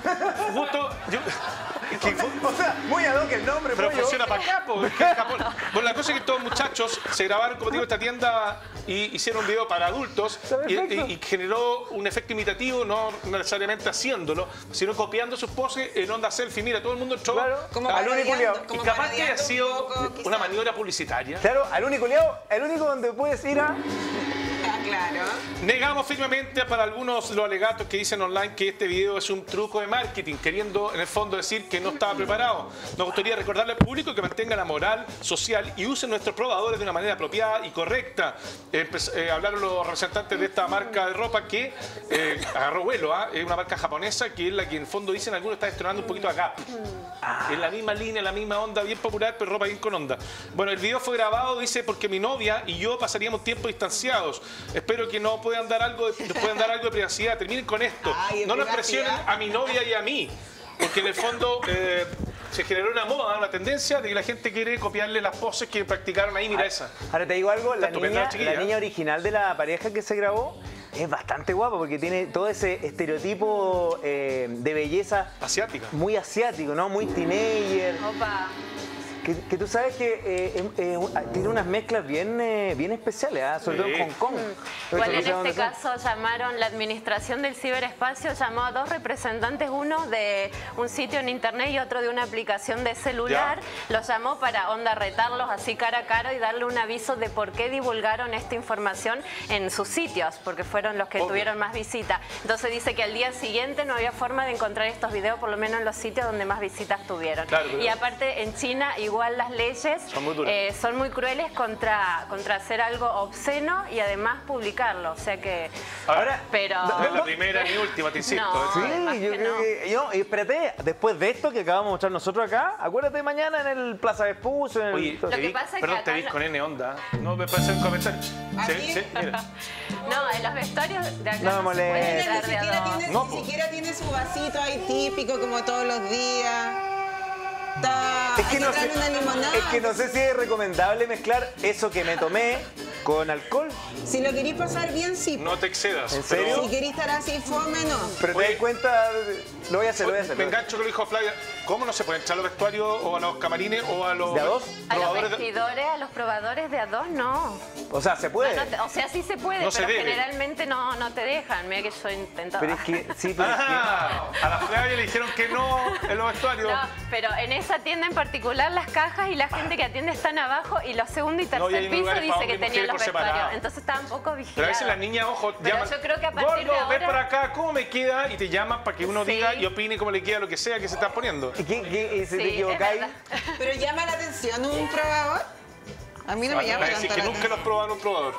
justo. Yo, que fue- O sea, muy ad hoc el nombre, pero pollo. funciona para acá, po, es que en Japón. Bueno, la cosa es que estos muchachos se grabaron, como digo, esta tienda y hicieron un video para adultos y, perfecto. y- y generó un efecto imitativo, no necesariamente haciéndolo, sino copiando sus poses en onda selfie. Mira, todo el mundo entró Claro. Como al parodiando, uniculeado. como Y capaz que haya parodiando un sido poco, quizá. una maniobra publicitaria. Claro, al uniculeado, el único donde puedes ir a... Ah, claro. Negamos firmemente para algunos los alegatos que dicen online que este video es un truco de marketing, queriendo en el fondo decir que no estaba preparado. Nos gustaría recordarle al público que mantenga la moral social y usen nuestros probadores de una manera apropiada y correcta. Empe- eh, hablaron los representantes de esta marca de ropa que eh, agarró vuelo, ¿ah? Es una marca japonesa que es la que en el fondo dicen algunos está destronando un poquito a Gap. En la misma línea, la misma onda, bien popular, pero ropa bien con onda. Bueno, el video fue grabado, dice, porque mi novia y yo pasaríamos tiempo distanciados. Espero que no puedan dar algo de, nos puedan dar algo de privacidad. Terminen con esto. Ay, de No nos privacidad. presionen a mi novia y a mí. Porque en el fondo eh, se generó una moda, una tendencia de que la gente quiere copiarle las poses que practicaron ahí. Mira esa. Ahora te digo algo, la estupenda la niña, chiquilla. la niña original de la pareja que se grabó es bastante guapa porque tiene todo ese estereotipo eh, de belleza Asiática. muy asiático, ¿no? Muy teenager. Opa. Que, que tú sabes que eh, eh, eh, tiene unas mezclas bien, eh, bien especiales, ¿eh? Sobre todo en Hong Kong. Igual en este caso llamaron, la administración del ciberespacio llamó a dos representantes, uno de un sitio en internet y otro de una aplicación de celular. Ya. Los llamó para onda retarlos así cara a cara y darle un aviso de por qué divulgaron esta información en sus sitios, porque fueron los que Obvio. tuvieron más visita. Entonces dice que al día siguiente no había forma de encontrar estos videos, por lo menos en los sitios donde más visitas tuvieron. Claro, claro. Y aparte en China igual las leyes son muy, eh, son muy crueles contra, contra hacer algo obsceno y además publicarlo. O sea que... Ahora, pero... no es la primera ni última, te insisto. No, sí, yo creo no. que... Yo, y espérate, después de esto que acabamos de mostrar nosotros acá, acuérdate mañana en el Plaza Vespucio. En el... Oye, lo te que vi, pasa es perdón, que te vi acá con N onda. No me puede hacer un comentario. Sí, sí, mira. No, en los vestuarios de acá no, no, no se puede Mira, entrar ni de siquiera, a dos. tiene, No, ni po. siquiera tiene su vasito ahí típico como todos los días. Está, Es que, hay no traerle sé, una limonada. es que no sé si es recomendable mezclar eso que me tomé con alcohol. Si lo queréis pasar bien, sí. No te excedas. ¿En serio? pero- Si queréis estar así, fome, no. Pero te Oye. das cuenta, lo voy a hacer, lo voy a hacer. Me engancho con lo que dijo Flavia. ¿Cómo no se puede echar a los vestuarios o a los camarines o a los ¿De a dos? A los probadores de- vestidores, a los probadores de a dos, no. O sea, se puede. No, no te- o sea, sí se puede, No se pero debe. generalmente no, no te dejan. Mira que yo he intentado. Pero es que, sí, pero es que... Ah, a la Flavia le dijeron que no en los vestuarios. No, pero en esa tienda en particular las cajas y la gente que atiende están abajo y los segundo y tercer No, y hay piso lugares para dice que hombres y tenían mujeres los por separado. vestuarios. Entonces estaba un poco vigilado. Pero a veces las niñas, ojo, Pero llaman. yo creo que a partir Gordo, de ahora... ven para acá, ¿cómo me queda? Y te llaman para que uno Sí. diga y opine cómo le queda lo que sea que se está poniendo. ¿Y qué- qué- y si Sí, te es equivocáis? verdad. Pero llama la atención un probador. A mí no me llama Van a decir tanto que la nunca lo has probado en un probador.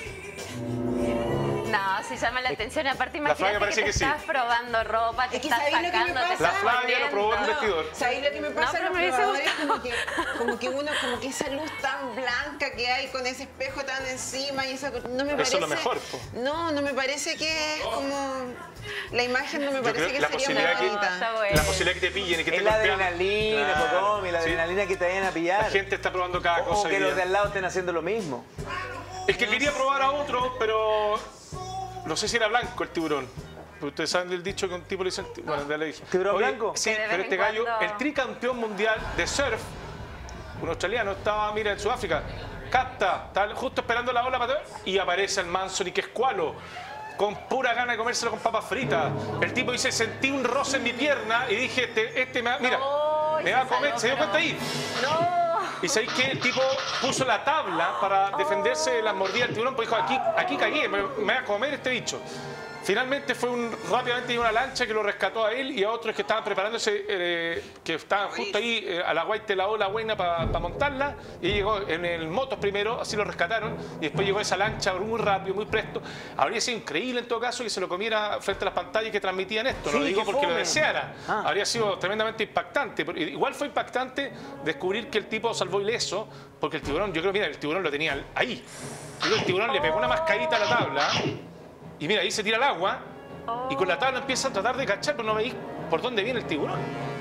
No, si llama la atención. Aparte, La Flavia imagínate parece que te que sí. estás probando ropa, te Es que estás ¿sabéis lo que me sacando, te pasa? estás La Flavia lo probó en un poniendo. vestidor. ¿Sabéis lo que me pasa? No, pero Los me hubiese probadores, como que, como que uno, como que esa luz tan blanca que hay con ese espejo tan encima y esa, no me Eso parece. es lo mejor, po. No, no me parece que es como la imagen no me Yo parece creo que la sería posibilidad muy que- bonita. Está bueno. La posibilidad que te pillen y que te Es la golpean. adrenalina, Claro, Pocomi, la sí. adrenalina que te vayan a pillar. La gente está probando cada O, cosa. o que hoy los de día. al lado estén haciendo lo mismo. El que quería probar a otro, pero no sé si era blanco el tiburón. Pero ustedes saben del dicho que un tipo le dicen... Bueno, ya le dije. ¿Tiburón Oye, blanco? Sí, Que de vez pero en este gallo, cuando- el tricampeón mundial de surf, un australiano, estaba, mira, en Sudáfrica, capta, está justo esperando la ola para y aparece el Manson y que es cualo, con pura gana de comérselo con papas fritas. El tipo dice, sentí un roce en mi pierna y dije, este, este me va, mira, No, y me se va a comer, salvó, ¿se dio pero- cuenta ahí? No. Y sabéis que el tipo puso la tabla para defenderse de las mordidas del tiburón, pues dijo, aquí, aquí cagué, me, me va a comer este bicho. Finalmente fue un, rápidamente llegó una lancha que lo rescató a él y a otros que estaban preparándose, eh, que estaban justo ahí eh, a la guaite la ola buena para montarla. Y llegó en el motos primero, así lo rescataron. Y después llegó esa lancha muy rápido, muy presto. Habría sido increíble en todo caso que se lo comiera frente a las pantallas que transmitían esto. No Sí, lo digo qué porque lo fome. deseara. Ah. Habría sido tremendamente impactante. Pero igual fue impactante descubrir que el tipo salvó ileso, porque el tiburón, yo creo, mira, el tiburón lo tenía ahí. Y el tiburón le pegó una mascadita a la tabla. Y mira, ahí se tira el agua y con la tabla empieza a tratar de cachar, pero no veis por dónde viene el tiburón.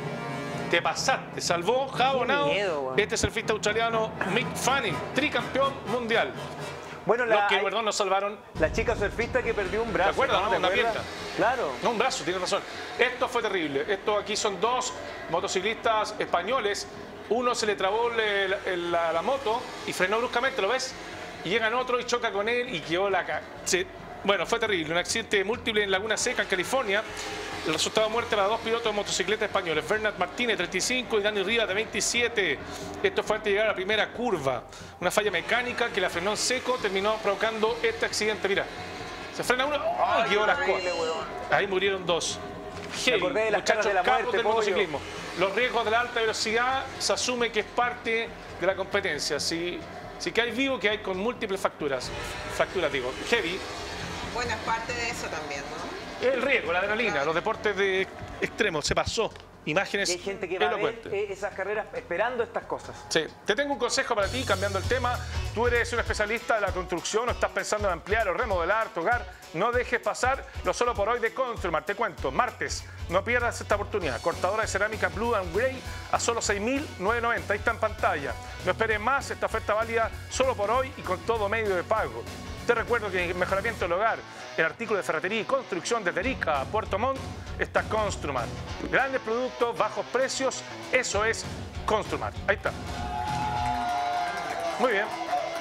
Te pasaste, salvó, jabonado. Qué miedo, güey. Este surfista australiano, Mick Fanning, tricampeón mundial. Bueno, la, Los que, hay- perdón, nos salvaron. la chica surfista que perdió un brazo. acuerdas, no? ¿Te Una acuerdas? pierna. Claro. No, un brazo, tienes razón. Esto fue terrible. Esto aquí son dos motociclistas españoles. Uno se le trabó le- la, la- la moto y frenó bruscamente, ¿lo ves? Y llegan otro y choca con él y quedó la... ca- se- Bueno, fue terrible. Un accidente múltiple en Laguna Seca, en California. El resultado de muerte a los dos pilotos de motocicleta españoles, Bernat Martínez, treinta y cinco, y Dani Rivas, de veintisiete. Esto fue antes de llegar a la primera curva. Una falla mecánica que la frenó en seco terminó provocando este accidente. Mira, se frena uno y quedó las horrible, cosas. weón. Ahí murieron dos. Heavy, acordé de las caras muchachos de la capos muerte, del pollo. motociclismo. Los riesgos de la alta velocidad se asume que es parte de la competencia. Si, si que hay vivo, que hay con múltiples fracturas. Fracturas, digo. Heavy. Bueno, es parte de eso también, ¿no? El riesgo, la adrenalina, los deportes de extremos. Se pasó. Imágenes Y hay gente que va a ver elocuentes. eh, esas carreras esperando estas cosas. Sí. Te tengo un consejo para ti, cambiando el tema. Tú eres un especialista de la construcción o estás pensando en ampliar o remodelar tu hogar. No dejes pasar lo solo por hoy de Construmar. Te cuento, martes, no pierdas esta oportunidad. Cortadora de cerámica Blue and Gray a solo seis mil novecientos noventa. Ahí está en pantalla. No esperes más, esta oferta válida solo por hoy y con todo medio de pago. Te recuerdo que en el mejoramiento del hogar, el artículo de ferretería y construcción desde Arica a Puerto Montt está Construmar. Grandes productos, bajos precios, eso es Construmar. Ahí está. Muy bien.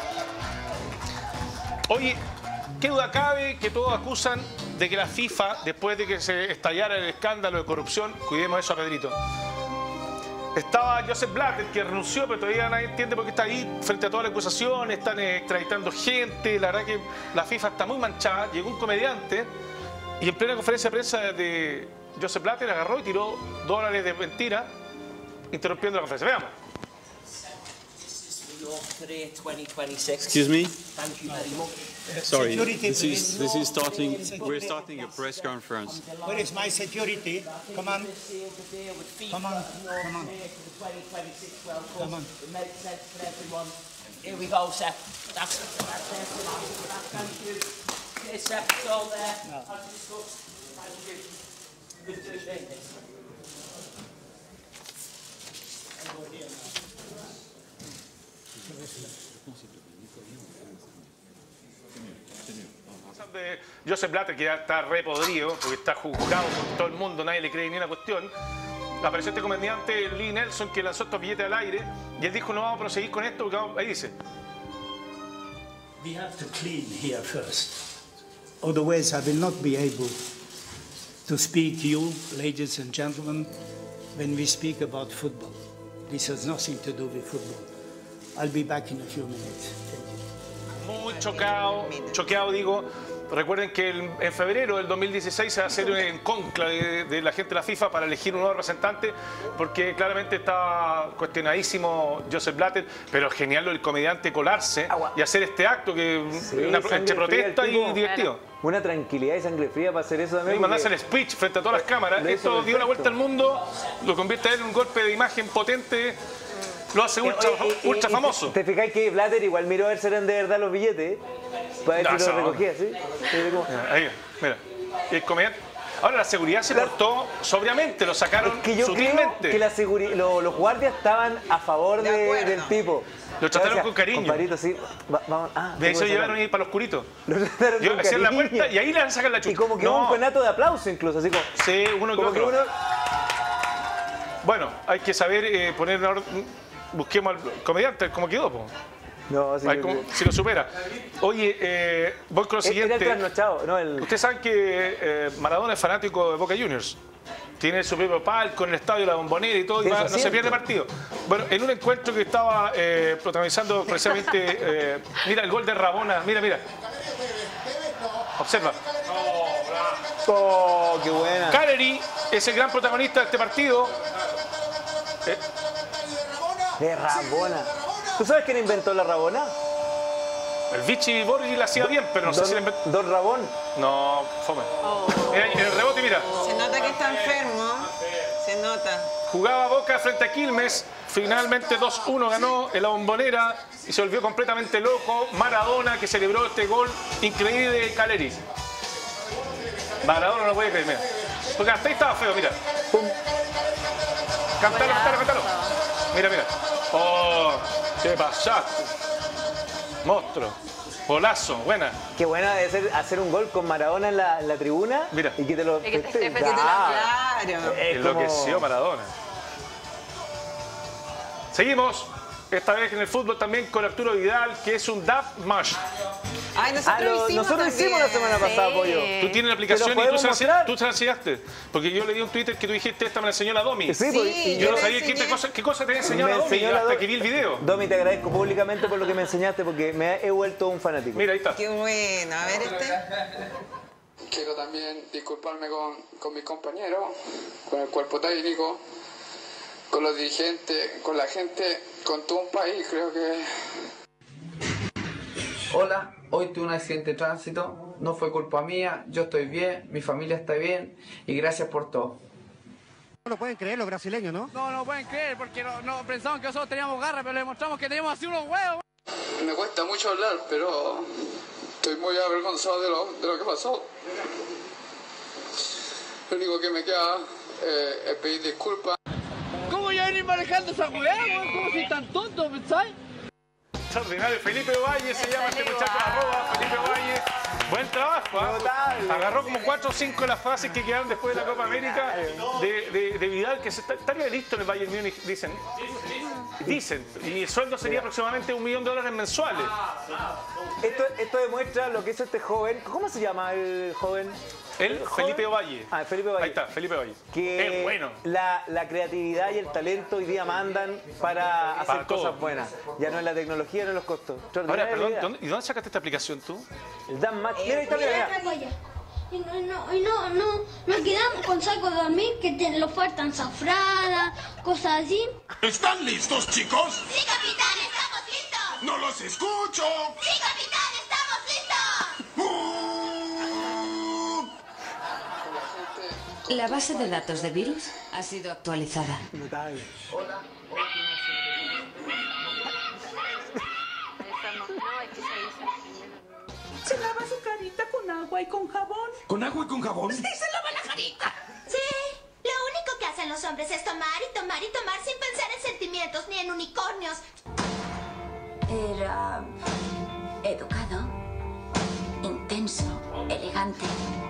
Oye, ¿qué duda cabe que todos acusan de que la FIFA, después de que se estallara el escándalo de corrupción, cuidemos eso a Pedrito, estaba Joseph Blatter, que renunció, pero todavía nadie entiende por qué está ahí frente a todas las acusaciones, están extraditando gente, la verdad que la FIFA está muy manchada. Llegó un comediante y en plena conferencia de prensa de Joseph Blatter agarró y tiró dólares de mentira, interrumpiendo la conferencia. Veamos. Excuse me? Thank you very much. Sorry, this is this is starting. We're starting a press conference. Where is my security? Come on. Come on. Come on. Come on. It makes sense for everyone. Here we go, Seth. That's that's it. Thank you. Here's Seth. It's all there. As discussed. Thank you. De Joseph Blatter, que ya está re podrido, porque está juzgado por todo el mundo, nadie le cree ni una cuestión. Apareció este comediante Lee Nelson, que lanzó estos billetes al aire, y él dijo: no vamos a proseguir con esto, porque vamos... Ahí dice: We have to clean here first. Otherwise, I will not be able to speak to you, ladies and gentlemen, when we speak about football. This has nothing to do with football. I'll be back in a few minutes. Muy choqueado, choqueado digo. Recuerden que el, en febrero del dos mil dieciséis se va a hacer un conclave de, de la gente de la FIFA para elegir un nuevo representante, porque claramente está cuestionadísimo Joseph Blatter, pero genial el comediante colarse Agua. y hacer este acto que es sí, una entre protesta y divertido. Una tranquilidad y sangre fría para hacer eso también. Y mandarse el speech frente a todas las cámaras. Esto dio la vuelta al mundo, lo convierte en un golpe de imagen potente. Lo hace ultra, eh, eh, ultra eh, famoso. ¿Te fijáis que Blatter igual miró a ver si eran de verdad los billetes? Para ver no, si los recogía, ¿sí? Ahí, mira. El comediante. Ahora la seguridad se portó sobriamente, lo sacaron es que yo sutilmente. Creo que la seguri lo, los guardias estaban a favor de, de del tipo. Lo trataron decía, con cariño. Compadrito, sí. Va, vamos, ah, de ahí se llevaron a ir para los oscuritos. Lo trataron Yo con hacían la puerta y ahí le sacan la chucha. Y como que no. hubo un conato de aplauso incluso, así como. Sí, uno que como otro. Que uno... Bueno, hay que saber eh, poner en orden. Busquemos al comediante, ¿cómo quedó? Po? No, sí, como, si lo supera. Oye, eh, voy con lo siguiente. Era el trasnochado, no el... Ustedes saben que eh, Maradona es fanático de Boca Juniors. Tiene su propio palco en el estadio, la Bombonera y todo, y va, no se pierde partido. Bueno, en un encuentro que estaba eh, protagonizando precisamente, eh, mira el gol de Rabona, mira, mira. Observa. Oh, qué buena. Caleri es el gran protagonista de este partido. Eh, De Rabona. ¿Tú sabes quién inventó la Rabona? El Vichy Borghi la hacía bien, pero no don, sé si la inventó. Don Rabón. No, fome. Oh. Mira, en el rebote, mira. Se nota que está enfermo. Se nota. Jugaba Boca frente a Quilmes. Finalmente dos uno ganó en la Bombonera y se volvió completamente loco. Maradona, que celebró este gol increíble de Caleri. Maradona no puede creer, mira. Porque hasta ahí estaba feo, mira. Pum. Cantalo, cantalo, cantalo. Mira, mira. Oh, qué pasaste. Monstruo. Golazo, buena. Qué buena de hacer, hacer un gol con Maradona en la, en la tribuna. Mira. Y que te lo... Y que te, te, te, ah, claro. Enloqueció como... Maradona. Seguimos. Esta vez en el fútbol también con Arturo Vidal, que es un Daft Mash. Ay, nosotros ah, lo, hicimos Nosotros también. hicimos la semana pasada, sí. Pollo. Tú tienes la aplicación y tú se, mostrar? tú se la enseñaste. Porque yo leí un Twitter que tú dijiste, esta me la enseñó la Domi. Sí, Sí, y yo yo no le sabía qué, enseñé. cosa, qué cosa te había enseñado me la Domi enseñó la hasta Do- que vi el video. Domi, te agradezco públicamente por lo que me enseñaste porque me he vuelto un fanático. Mira, ahí está. Qué bueno. A ver este. Quiero también disculparme con, con mis compañeros, con el cuerpo técnico, con los dirigentes, con la gente, con todo un país, creo que... Hola, hoy tuve un accidente de tránsito, no fue culpa mía, yo estoy bien, mi familia está bien y gracias por todo. No lo pueden creer los brasileños, ¿no? No, no lo pueden creer porque no, no pensaban que nosotros teníamos garra, pero le demostramos que teníamos así unos huevos. Me cuesta mucho hablar, pero estoy muy avergonzado de lo, de lo que pasó. Lo único que me queda eh, es pedir disculpas. ¿Cómo ya venir manejando esa hueá, weón? ¿Cómo si tan tonto, pensáis? Extraordinario. Felipe Valle se llama este muchacho, arroba Felipe Valle. Buen trabajo, ¿eh? Agarró como cuatro o cinco de las frases que quedaron después de la Copa América de, de, de Vidal, que se está, estaría listo en el Bayern Múnich, dicen. Dicen, y el sueldo sería aproximadamente un millón de dólares mensuales. Esto, esto demuestra lo que hizo este joven. ¿Cómo se llama el joven? El Felipe Ovalle. Ah, Felipe Ovalle. Ahí está, Felipe Ovalle. Que es bueno. La, la creatividad y el talento hoy día mandan para hacer Para cosas todo. buenos. Ya no es la tecnología, no es los costos. Ahora, perdón, ¿dónde, ¿y dónde sacaste esta aplicación tú? El Dan Match. Mira, ahí está, mira, mira. Y no, no, y no, no, nos quedamos con saco de dormir que te lo faltan zafrada, cosas así. ¿Están listos, chicos? Sí, capitán, estamos listos. ¡No los escucho! Sí, capitán, estamos listos. La base de datos de virus ha sido actualizada. Hola. ¿Se lava su carita con agua y con jabón? ¿Con agua y con jabón? Sí, se lava la carita. Sí, lo único que hacen los hombres es tomar y tomar y tomar sin pensar en sentimientos ni en unicornios. Era educado, intenso, elegante,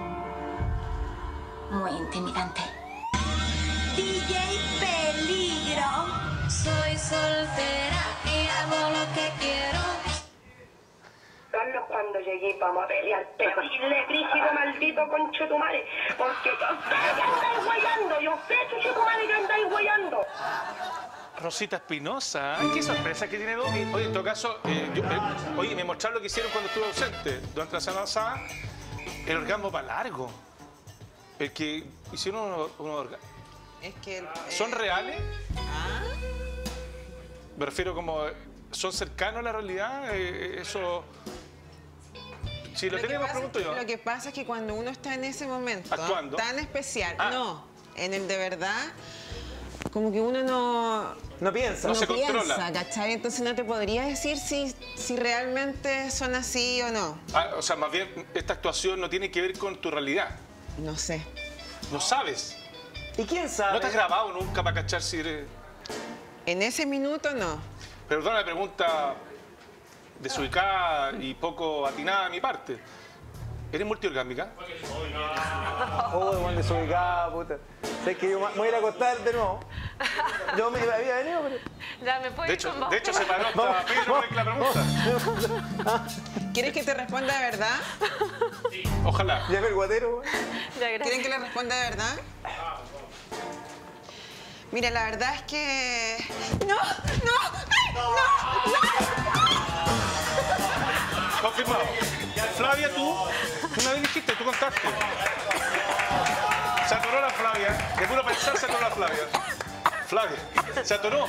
muy intimidante. D J Peligro. Soy soltera y hago lo que quiero. Carlos, cuando llegué vamos a pelear terrible, brígido, maldito conchetumare, porque yo sé que andáis guayando, yo sé, chuchetumare, que andáis guayando. Rosita Espinosa, ay, qué sorpresa que tiene Domi. Oye, en todo caso, eh, yo, eh, oye, me mostraron lo que hicieron cuando estuve ausente. Durante la semana pasada, el orgasmo para largo. El que hicieron unos uno orgasmos. Es que... eh, ¿Son reales? ¿Ah? Me refiero como... ¿Son cercanos a la realidad? Eh, eso... Si lo, Lo que tenemos, pasa pregunto es que- yo. Lo que pasa es que cuando uno está en ese momento Actuando. tan especial, Ah. no, en el de verdad, como que uno no... No piensa. No se piensa, controla. ¿cachai? Entonces no te podría decir si, si realmente son así o no. Ah, o sea, más bien, esta actuación no tiene que ver con tu realidad. No sé. No sabes. ¿Y quién sabe? ¿No te has grabado nunca para cachar si eres...? En ese minuto no. Perdona la pregunta desubicada y poco atinada de mi parte. ¿Eres multiorgámica? Oh, de buen desubicado, puta. ¿Sabes que yo me voy a ir a acostar de nuevo? Yo me había venido, pero... Ya me puedo De ir hecho, con vos. de hecho se paró hasta Pedro con la pregunta. ¿Quieres que te responda de verdad? Ojalá. Ya me el guatero. Ya, gracias. ¿Quieren que le responda de verdad? Mira, la verdad es que... ¡No! ¡No! Confirmado. Flavia, tú, una vez dijiste, tú contaste. Se atoró la Flavia. De puro pensar se atoró la Flavia. Flavia, se atoró.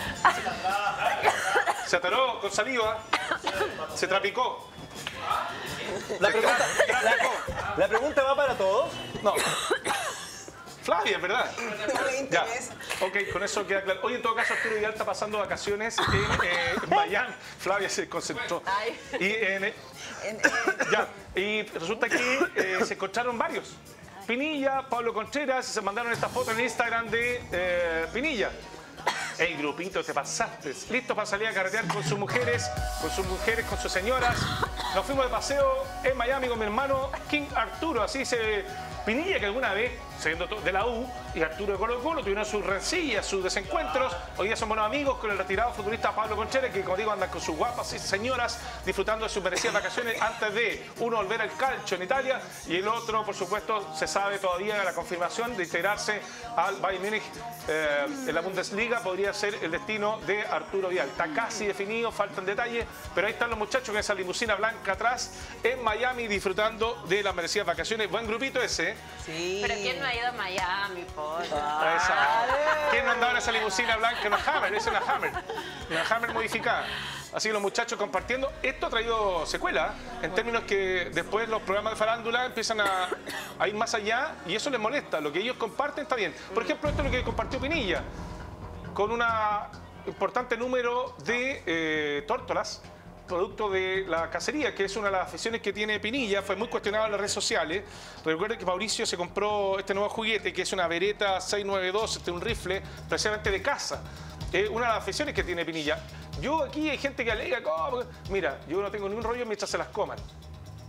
Se atoró con saliva. Se trapicó. La pregunta, la, la pregunta va para todos. No. Flavia, es verdad. No le Ya. interesa. Ok, con eso queda claro. Oye, en todo caso, Arturo Vidal está pasando vacaciones en eh, Miami. Flavia se concentró. Y, en, eh, ya. y resulta que eh, se encontraron varios. Pinilla, Pablo Contreras, se mandaron esta foto en Instagram de eh, Pinilla. Ey, grupito, te pasaste. Listos para salir a carretear con sus mujeres, con sus mujeres, con sus señoras. Nos fuimos de paseo en Miami con mi hermano King Arturo. Así se... Pinilla, que alguna vez, siendo de la U, y Arturo de Colo Colo, tuvieron sus rencillas, sus desencuentros. Hoy día son buenos amigos con el retirado futbolista Pablo Contreras, que como digo, andan con sus guapas señoras, disfrutando de sus merecidas vacaciones antes de uno volver al calcio en Italia, y el otro, por supuesto, se sabe todavía la confirmación de integrarse al Bayern Múnich eh, en la Bundesliga. Podría ser el destino de Arturo Vidal. Está casi definido, faltan detalles, pero ahí están los muchachos con esa limusina blanca atrás en Miami disfrutando de las merecidas vacaciones. Buen grupito ese, ¿eh? Sí. Pero ¿quién no ha ido a Miami, pollo? A esa- ¿Quién no andaba en esa limusina blanca? Una Hammer, es una Hammer. Una Hammer modificada. Así los muchachos compartiendo. Esto ha traído secuela, en términos que después los programas de farándula empiezan a, a ir más allá y eso les molesta. Lo que ellos comparten está bien. Por ejemplo, esto es lo que compartió Pinilla, con un importante número de eh, tórtolas, producto de la cacería, que es una de las aficiones que tiene Pinilla. Fue muy cuestionado en las redes sociales. Recuerden que Mauricio se compró este nuevo juguete, que es una Beretta seiscientos noventa y dos, este, un rifle precisamente de caza. Es una de las aficiones que tiene Pinilla. Yo aquí hay gente que alega, ¿cómo? Mira, yo no tengo ni un rollo mientras se las coman.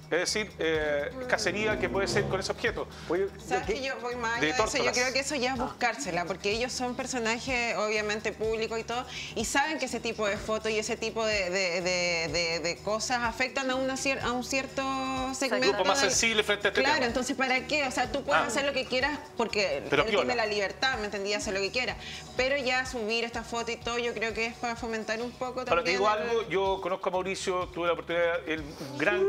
Es decir, eh, cacería que puede ser con ese objeto. ¿Sabes que yo voy más allá de, de eso? Yo creo que eso ya es buscársela, porque ellos son personajes obviamente públicos y todo, y saben que ese tipo de fotos y ese tipo de, de, de, de, de cosas afectan a, una, a un cierto segmento. Un grupo más de... sensible frente a este Claro, tema. Entonces ¿para qué? O sea, tú puedes ah. hacer lo que quieras porque Pero él tiene la libertad, ¿me entendí? Hacer lo que quiera. Pero ya subir esta foto y todo, yo creo que es para fomentar un poco también. Ahora te digo el... algo, yo conozco a Mauricio, tuve la oportunidad, el gran...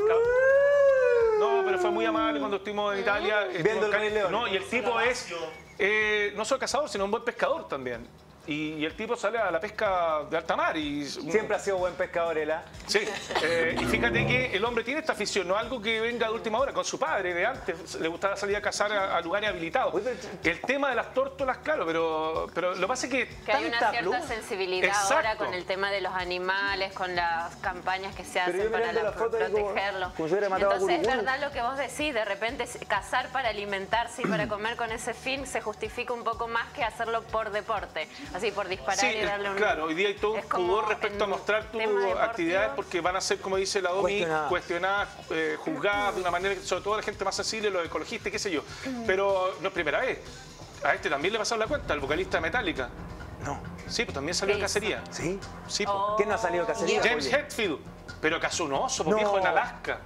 No, pero fue muy amable cuando estuvimos en Italia. Viendo el Rey León. No, y el tipo es eh, no solo cazador, sino un buen pescador también. Y, y el tipo sale a la pesca de alta mar. Y, Siempre ha sido buen pescador, ¿eh? Sí. Eh, y fíjate que el hombre tiene esta afición, no algo que venga de última hora. Con su padre de antes le gustaba salir a cazar a, a lugares habilitados. El tema de las tórtolas, claro, pero, pero lo que pasa es que... Que hay una cierta luz. sensibilidad Exacto. ahora con el tema de los animales, con las campañas que se hacen para la, la protegerlos. Como, como Entonces es verdad lo que vos decís, de repente cazar para alimentarse y para comer con ese fin se justifica un poco más que hacerlo por deporte. Así por disparar sí, y darle un... claro, hoy día hay todo un pudor respecto a mostrar tus actividades porque van a ser, como dice la Domi, cuestionadas, cuestionadas eh, juzgadas de una manera, sobre todo la gente más sensible, los ecologistas, qué sé yo. Pero no es primera vez. A este también le pasaron la cuenta, al vocalista de Metallica. No. Sí, pues también salió en cacería. ¿Sí? Sí, oh. ¿Quién no ha salido de cacería? James Hetfield. Pero cazó un oso, porque no. dijo en Alaska.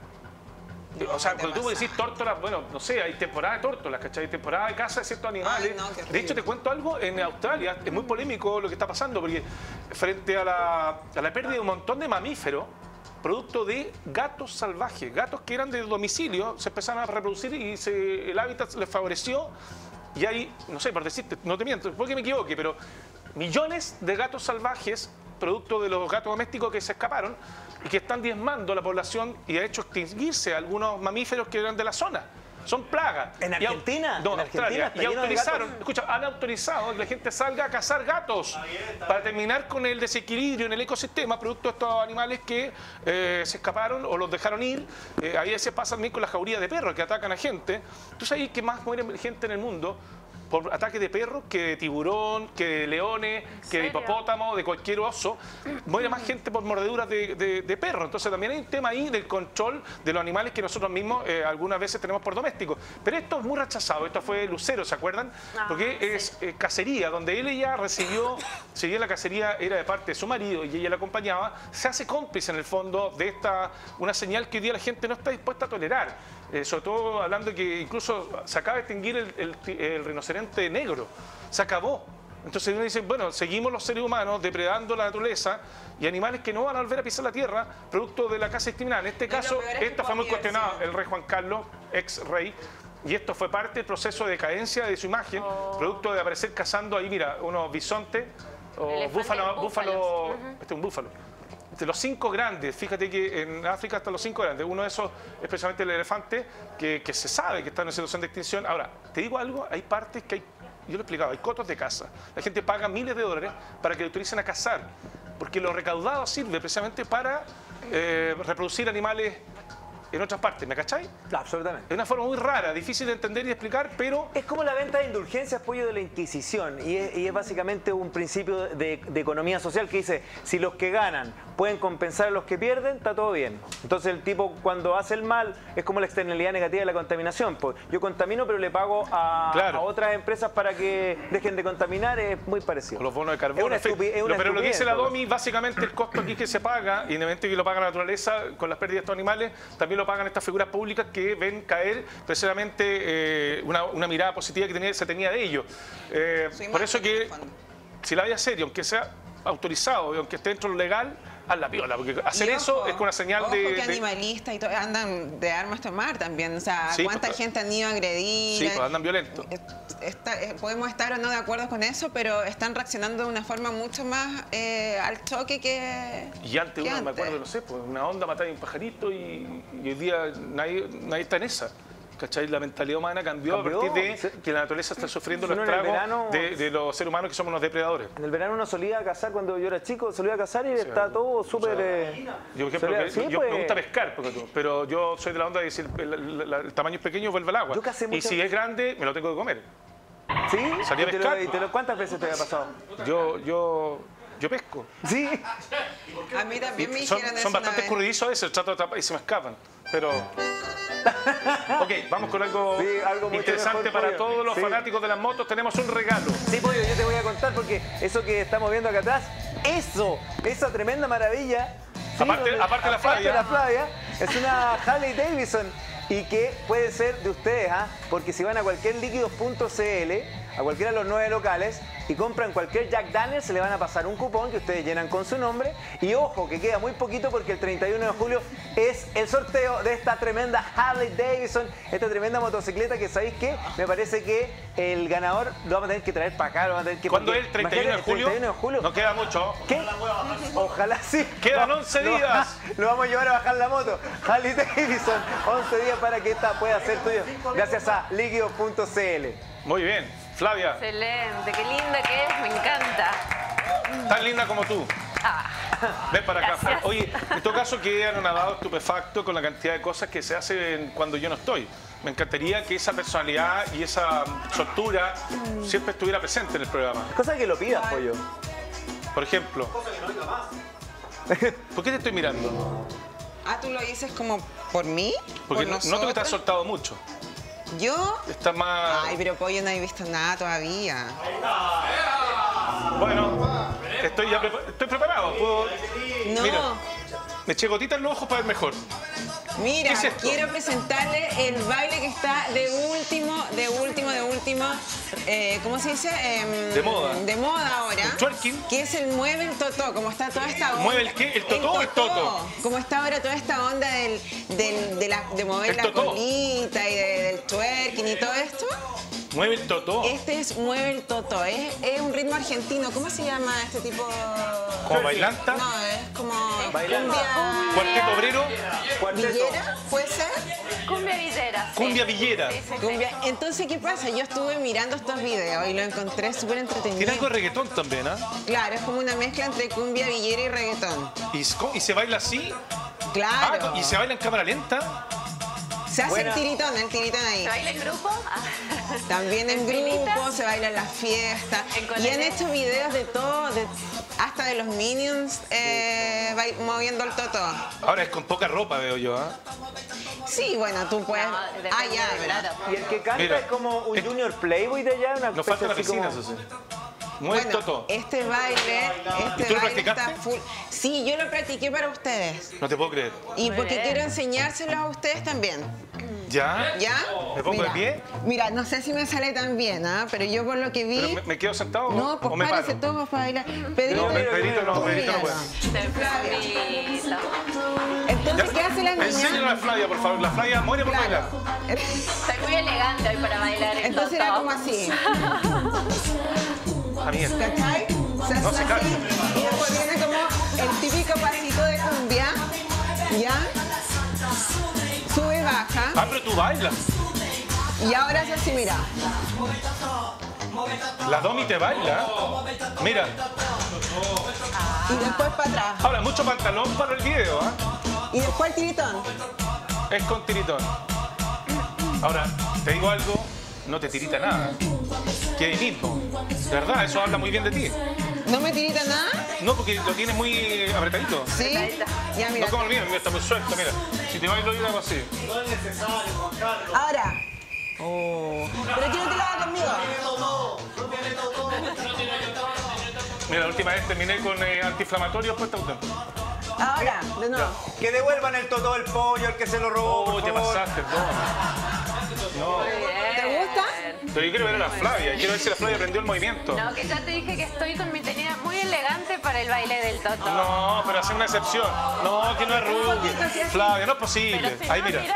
O sea, cuando tú decís tórtolas, bueno, no sé, hay temporada de tórtolas, ¿cachai? Hay temporada de caza de ciertos animales. Ay, no, de hecho, te cuento algo, en Australia es muy polémico lo que está pasando, porque frente a la, a la pérdida de un montón de mamíferos, producto de gatos salvajes, gatos que eran de domicilio, se empezaron a reproducir y se, el hábitat les favoreció. Y hay, no sé, por decirte, no te miento, puede que me equivoque, pero millones de gatos salvajes, producto de los gatos domésticos que se escaparon, y que están diezmando la población y ha hecho extinguirse algunos mamíferos que eran de la zona. Son plagas. ¿En Argentina? Y, no, en Australia. Argentina y autorizaron, escucha, han autorizado que la gente salga a cazar gatos para terminar con el desequilibrio en el ecosistema, producto de estos animales que eh, se escaparon o los dejaron ir. Eh, ahí se pasa también con las jaurías de perros que atacan a gente. ¿Tú sabes que más muere gente en el mundo por ataques de perros que de tiburón, que de leones, que de hipopótamo, de cualquier oso? Muere más gente por mordeduras de, de, de perros. Entonces también hay un tema ahí del control de los animales que nosotros mismos eh, algunas veces tenemos por domésticos. Pero esto es muy rechazado. Esto fue Lucero, ¿se acuerdan? Porque es eh, cacería, donde él ella recibió, si bien la cacería era de parte de su marido y ella la acompañaba, se hace cómplice en el fondo de esta, una señal que hoy día la gente no está dispuesta a tolerar. Eh, sobre todo hablando de que incluso se acaba de extinguir el, el, el rinoceronte negro, se acabó. Entonces uno dice, bueno, seguimos los seres humanos depredando la naturaleza y animales que no van a volver a pisar la tierra, producto de la caza indiscriminada. En este caso, esto fue muy cuestionado, el rey Juan Carlos, ex rey, y esto fue parte del proceso de decadencia de su imagen, oh. producto de aparecer cazando ahí, mira, unos bisontes, o búfalo, búfalo, uh-huh. este es un búfalo. De los cinco grandes, fíjate que en África están los cinco grandes, uno de esos es precisamente el elefante, que, que se sabe que está en una situación de extinción. Ahora, te digo algo, hay partes que hay, yo lo he explicado, hay cotos de caza. La gente paga miles de dólares para que lo utilicen a cazar, porque lo recaudado sirve precisamente para eh, reproducir animales en otras partes, ¿me cacháis? Absolutamente. Es una forma muy rara, difícil de entender y explicar, pero... Es como la venta de indulgencias, pollo, de la Inquisición, y es, y es básicamente un principio de, de economía social que dice, si los que ganan pueden compensar a los que pierden, está todo bien. Entonces el tipo cuando hace el mal es como la externalidad negativa de la contaminación. Pues yo contamino pero le pago a, claro. a otras empresas para que dejen de contaminar, es muy parecido. O los bonos de carbono. Es una estupi- es una pero lo que dice la Domi, básicamente el costo aquí que se paga, y independientemente que lo paga la naturaleza con las pérdidas de estos animales, también lo pagan estas figuras públicas que ven caer precisamente eh, una, una mirada positiva que tenía, se tenía de ellos. Eh, por eso que si la hay a serio, aunque sea autorizado, aunque esté dentro de lo legal, haz la piola, porque hacer ojo, eso es con una señal ojo de... que de... animalistas y todo, andan de armas tomar también, o sea, sí, cuánta pues, gente han ido a agredir. Sí, pues andan violentos. Está, podemos estar o no de acuerdo con eso, pero están reaccionando de una forma mucho más eh, al choque que Y antes que uno, antes. me acuerdo, no sé, pues una onda matar a un pajarito y, y hoy día nadie, nadie está en esa. ¿Cachai? La mentalidad humana cambió, cambió a partir de sí. que la naturaleza está sufriendo los estragos verano, de, de los seres humanos que somos los depredadores. En el verano uno solía cazar, cuando yo era chico, solía cazar y sí, está todo súper... O sea, eh, yo, por ejemplo, solía, sí, yo pues, me gusta pescar, porque tú, pero yo soy de la onda de si el, el, el, el tamaño es pequeño, vuelve al agua. Yo casé y mucho... si es grande, me lo tengo que comer. ¿Sí? Salí a pescar. Te lo, te lo, ¿Cuántas veces te había pasado? Yo, yo, yo pesco. ¿Sí? A mí también me son, dijeron son eso bastante una vez. escurridizos a veces, trato de tapar y se me escapan. Pero... Ok, vamos con algo, Sí, algo mucho interesante mejor, para Pollo. todos los Sí. fanáticos de las motos. Tenemos un regalo. Sí, Pollo, yo te voy a contar porque eso que estamos viendo acá atrás, eso, esa tremenda maravilla. sí, Aparte- donde- aparte de la aparte de Flavia. la Flavia, es una Harley Davidson y que puede ser de ustedes, ¿ah? Porque si van a cualquier líquidos punto c l, a cualquiera de los nueve locales y compran cualquier Jack Daniels, se le van a pasar un cupón que ustedes llenan con su nombre. Y ojo, que queda muy poquito porque el treinta y uno de julio es el sorteo de esta tremenda Harley Davidson, esta tremenda motocicleta que, ¿sabéis qué? Me parece que el ganador lo vamos a tener que traer para acá, lo vamos a tener que... ¿Cuándo porque- es el treinta y uno de imagínate, julio? el treinta y uno de julio. No queda mucho. ¿Qué? Ojalá sí. Quedan once Lo- días. Lo vamos a llevar a bajar la moto. Harley Davidson, once días para que esta pueda ser tuya. Gracias a líquidos punto c l. Muy bien. Flavia, Excelente, qué linda que es, me encanta. tan linda como tú. Ah, Ven para acá. Gracias. Oye, en todo caso quedé anonadado, estupefacto con la cantidad de cosas que se hacen cuando yo no estoy. Me encantaría que esa personalidad y esa soltura siempre estuviera presente en el programa. Cosa que lo pidas, Pollo. Por ejemplo. ¿Por qué te estoy mirando? Ah, ¿tú lo dices como por mí? Porque ¿Por no- noto que te has nosotros? soltado mucho. ¿Yo? Estás más... Ay, pero Pollo no he visto nada todavía. Bueno, estoy ya prepa- estoy preparado. Puedo... No. Mira, me eché gotitas en los ojos para ver mejor. Mira, ¿Qué es esto? quiero presentarle el baile que está de último, de último, de último, eh, ¿cómo se dice? Em, De moda. De moda ahora. El twerking. Que es el mueve el totó, como está toda esta onda. ¿Mueve el qué? ¿El totó o el toto? Como está ahora toda esta onda del, del- de, la- de mover El la totó. colita y de- del twerking y todo esto. Mueve el totó. Este es mueve el totó, es, es un ritmo argentino. ¿Cómo se llama este tipo? ¿Como bailanta? No, es como Bailanta. cumbia. ¿Cuarteto obrero? ¿Villera? ¿Puede ser? cumbia villera. sí. Cumbia villera. Sí, sí, sí. Cumbia. Entonces, ¿qué pasa? Yo estuve mirando estos videos y lo encontré súper Tiene entretenido. algo de reggaetón también, ¿ah? Claro, es como una mezcla entre cumbia, villera y reggaetón. ¿Y, co- y se baila así? Claro. Ah, ¿y se baila en cámara lenta? Se hace Buena. el tiritón, el tiritón ahí. ¿Se baila en grupo? Ah. También en filita? grupo, se baila en las fiestas. ¿En Y colegio? han hecho videos de todo, de- hasta de los Minions eh, bai- moviendo el totó. Ahora es con poca ropa, veo yo, ¿ah? Sí, bueno, tú puedes... No, depende ah, ya, de- ¿verdad? Y el que canta Mira, es como un es- Junior Playboy de allá, una Nos falta la así piscina, como- eso sí. Mueve el Bueno, totó. este baile, este ¿Y tú lo baile está practicaste? full. Sí, yo lo practiqué para ustedes. No te puedo creer. Y Muy porque bien. quiero enseñárselo a ustedes también. ¿Ya? ¿Ya? ¿Me pongo de Mira, pie? Mira, no sé si me sale tan bien, ¿ah? Pero yo por lo que vi... ¿Pero me, me quedo sentado o- No, o pues me párense paro? todos para bailar. Pedrito, No, Pedrito no, tú Pedrito no míralo. puede. Te Florito. Entonces, ¿qué hace la niña? Enséñalo a la Flavia, por favor. La Flavia muere por Claro. bailar. Estoy muy elegante hoy para bailar el Entonces totó. era como así. Ah, mierda. ¿Cachai? Se hace No se así, cansa. y después viene como el típico pasito de cumbia. ¿Ya? Sube y baja. Ah, pero tú bailas. Y ahora es así, mira. La Domi te baila. Mira. Y después para atrás. Ahora, mucho pantalón para el video, ¿ah? Y después el tiritón. Es con tiritón. Ahora, te digo algo, no te tirita nada. Que ahí mismo. De verdad, eso habla muy bien de ti. ¿No me tirita nada? No, porque lo tienes muy apretadito. Sí. Ya, mira. No como el mío, el mío está muy suelto, mira. Si te bailo yo hago así. Ahora. Oh. Pero que no te la hagas conmigo. Mira, la última vez terminé con eh, antiinflamatorio, después te gustó. Ahora, de nuevo. Que devuelvan el totó del pollo, el que se lo robó, Oh, por te favor. pasaste, no. No. ¿Te gusta? Pero yo quiero ver a la Flavia, quiero ver si la Flavia aprendió el movimiento. No, que ya te dije que estoy con mi tenida muy elegante para el baile del totó. No, pero hacer una excepción. No, que no es rubio. Flavia, no es posible. Pero si Ahí no, mira.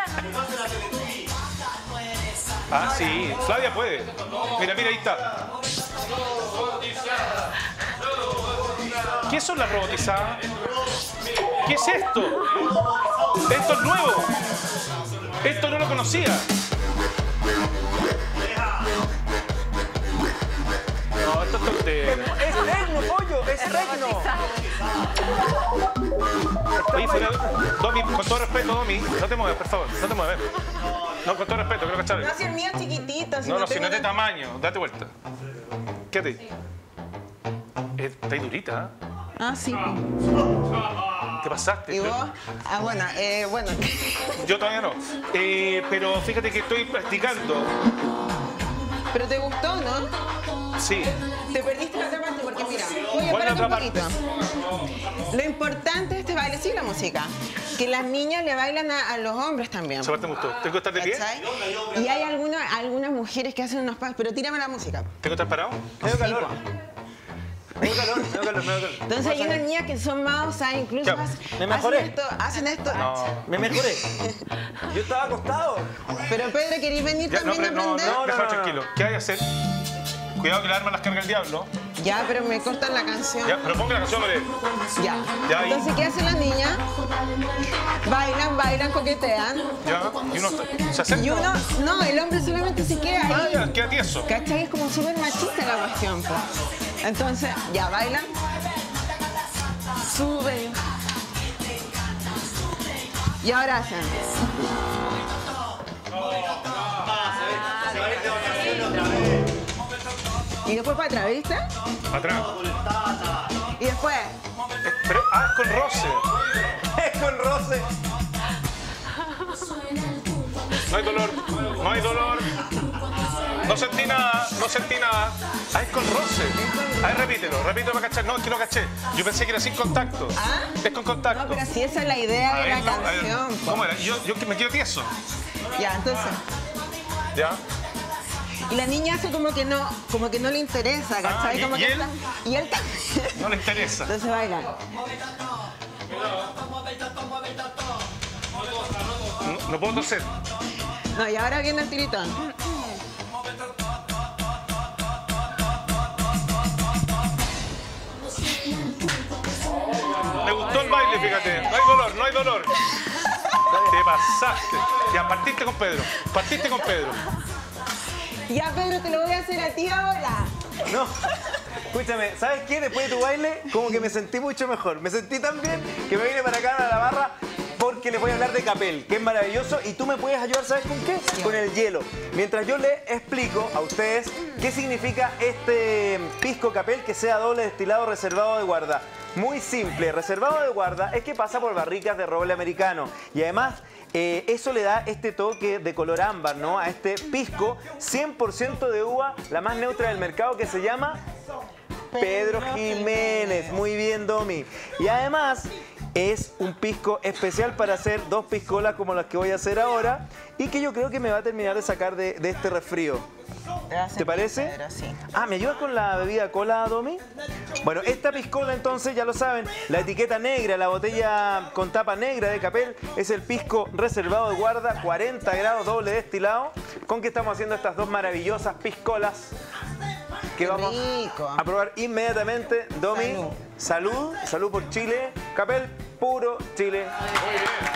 Ah, sí, Flavia puede. Mira, mira, ahí está. ¿Qué son las robotizadas? ¿Qué es esto? Esto es nuevo. Esto no lo conocía. No, esto es tontera. ¡Es tecno, pollo! ¡Es tecno! Oye, fuera, Domi, con todo respeto, Domi, no te muevas, por favor, no te muevas. No, con todo respeto, creo que está bien. No, si el mío es chiquitito. Si No, no, si tengo no es de tan- tamaño, date vuelta. Quédate ahí. Eh, Está ahí durita, ¿eh? Ah, sí. te pasaste. ¿Y vos? Ah, bueno, eh, bueno. Yo todavía no. Eh, pero fíjate que estoy practicando. ¿Pero te gustó, no? Sí. Te perdiste la otra parte porque mira, voy a ¿Cuál es la parar otra un poquito. Lo importante de este baile, sí, la música. Que las niñas le bailan a, a los hombres también. Esa parte me gustó. ¿Tengo que estar de pie? ¿Cachai? Y hay alguna, algunas mujeres que hacen unos pasos, pero tírame la música. ¿Tengo que estar parado? Tengo calor. Tengo calor, tengo calor, tengo calor. Entonces hay unas niñas que son más osadas, incluso Ya, hacen, me mejoré. hacen esto, hacen esto. No. Me mejoré. Yo estaba acostado. Pero Pedro, ¿querías venir Ya, no, también pero a no, aprender? no, déjalo tranquilo. ¿Qué hay que hacer? Cuidado que la arma las carga el diablo. Ya, pero me cortan la canción. Ya, pero ponga la canción, Lore. Ya. Ya, ahí. Entonces, ¿qué hacen las niñas? Bailan, bailan, coquetean. Ya, y uno se acerca. Y uno, no, el hombre solamente se queda ahí. Ah, ya, queda tieso. ¿Cachai? Es como súper machista la cuestión, pues. Entonces, ya bailan. Suben. Y ahora hacen. Y después para atrás, ¿viste? Atrás. Y después. Pero, ah, es con roce. Es con roce. No hay dolor, no hay dolor. No sentí nada, no sentí nada. Ah, es con roce. Ahí repítelo, repítelo para cachar. No, es que no caché. Yo pensé que era sin contacto. ¿Ah? Es con contacto. No, pero si esa es la idea A de ver, la no, a ver, canción. po. ¿Cómo era? Yo, yo que me quedo tieso. Ya, entonces. ¿Ya? Y la niña hace como que no, como que no le interesa, ¿cachai? Ah, ¿y- como y que él? está- y él también. No le interesa. Entonces bailan. No, no puedo toser. No, y ahora viene el tiritón. Me gustó el baile, fíjate. No hay dolor, no hay dolor. Te pasaste. Ya, partiste con Pedro. Partiste con Pedro. Ya, Pedro, te lo voy a hacer a ti ahora. No. Escúchame, ¿sabes qué? Después de tu baile, como que me sentí mucho mejor. Me sentí tan bien que me vine para acá a la barra porque les voy a hablar de Capel, que es maravilloso. Y tú me puedes ayudar, ¿sabes con qué? Con el hielo. Mientras yo les explico a ustedes qué significa este pisco Capel que sea doble destilado reservado de guarda. Muy simple, reservado de guarda es que pasa por barricas de roble americano. Y además, eh, eso le da este toque de color ámbar, ¿no? A este pisco cien por ciento de uva, la más neutra del mercado, que se llama Pedro Jiménez. Muy bien, Domi. Y además es un pisco especial para hacer dos piscolas como las que voy a hacer ahora y que yo creo que me va a terminar de sacar de, de este resfrío. ¿Te parece? Pedro, sí. Ah, ¿me ayudas con la bebida cola, Domi? Bueno, esta piscola entonces, ya lo saben, la etiqueta negra, la botella con tapa negra de Capel, es el pisco reservado de guarda, cuarenta grados, doble destilado, con que estamos haciendo estas dos maravillosas piscolas que vamos rico. a probar inmediatamente. Domi, salud. salud, salud por Chile. Capel, puro Chile. Muy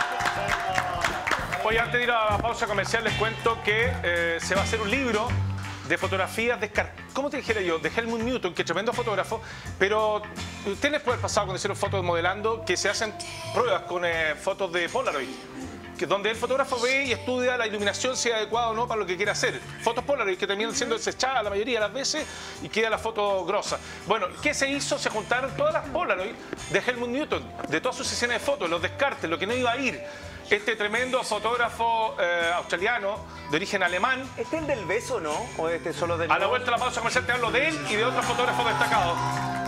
bien. Hoy, antes de ir a la pausa comercial, les cuento que eh, se va a hacer un libro de fotografías de... ¿Cómo te dijera yo? De Helmut Newton, que es tremendo fotógrafo, pero ustedes les puede haber pasado cuando hicieron fotos modelando que se hacen pruebas con eh, fotos de Polaroid, que donde el fotógrafo ve y estudia la iluminación, si es adecuada o no para lo que quiere hacer. Fotos Polaroid que terminan siendo desechadas la mayoría de las veces y queda la foto grosa. Bueno, ¿qué se hizo? Se juntaron todas las Polaroid de Helmut Newton, de todas sus sesiones de fotos, los descartes, lo que no iba a ir. Este tremendo fotógrafo eh, australiano de origen alemán. ¿Este es el del beso, no? ¿O este solo del... A la vuelta de la pausa comercial te hablo de él y de otros fotógrafos destacados.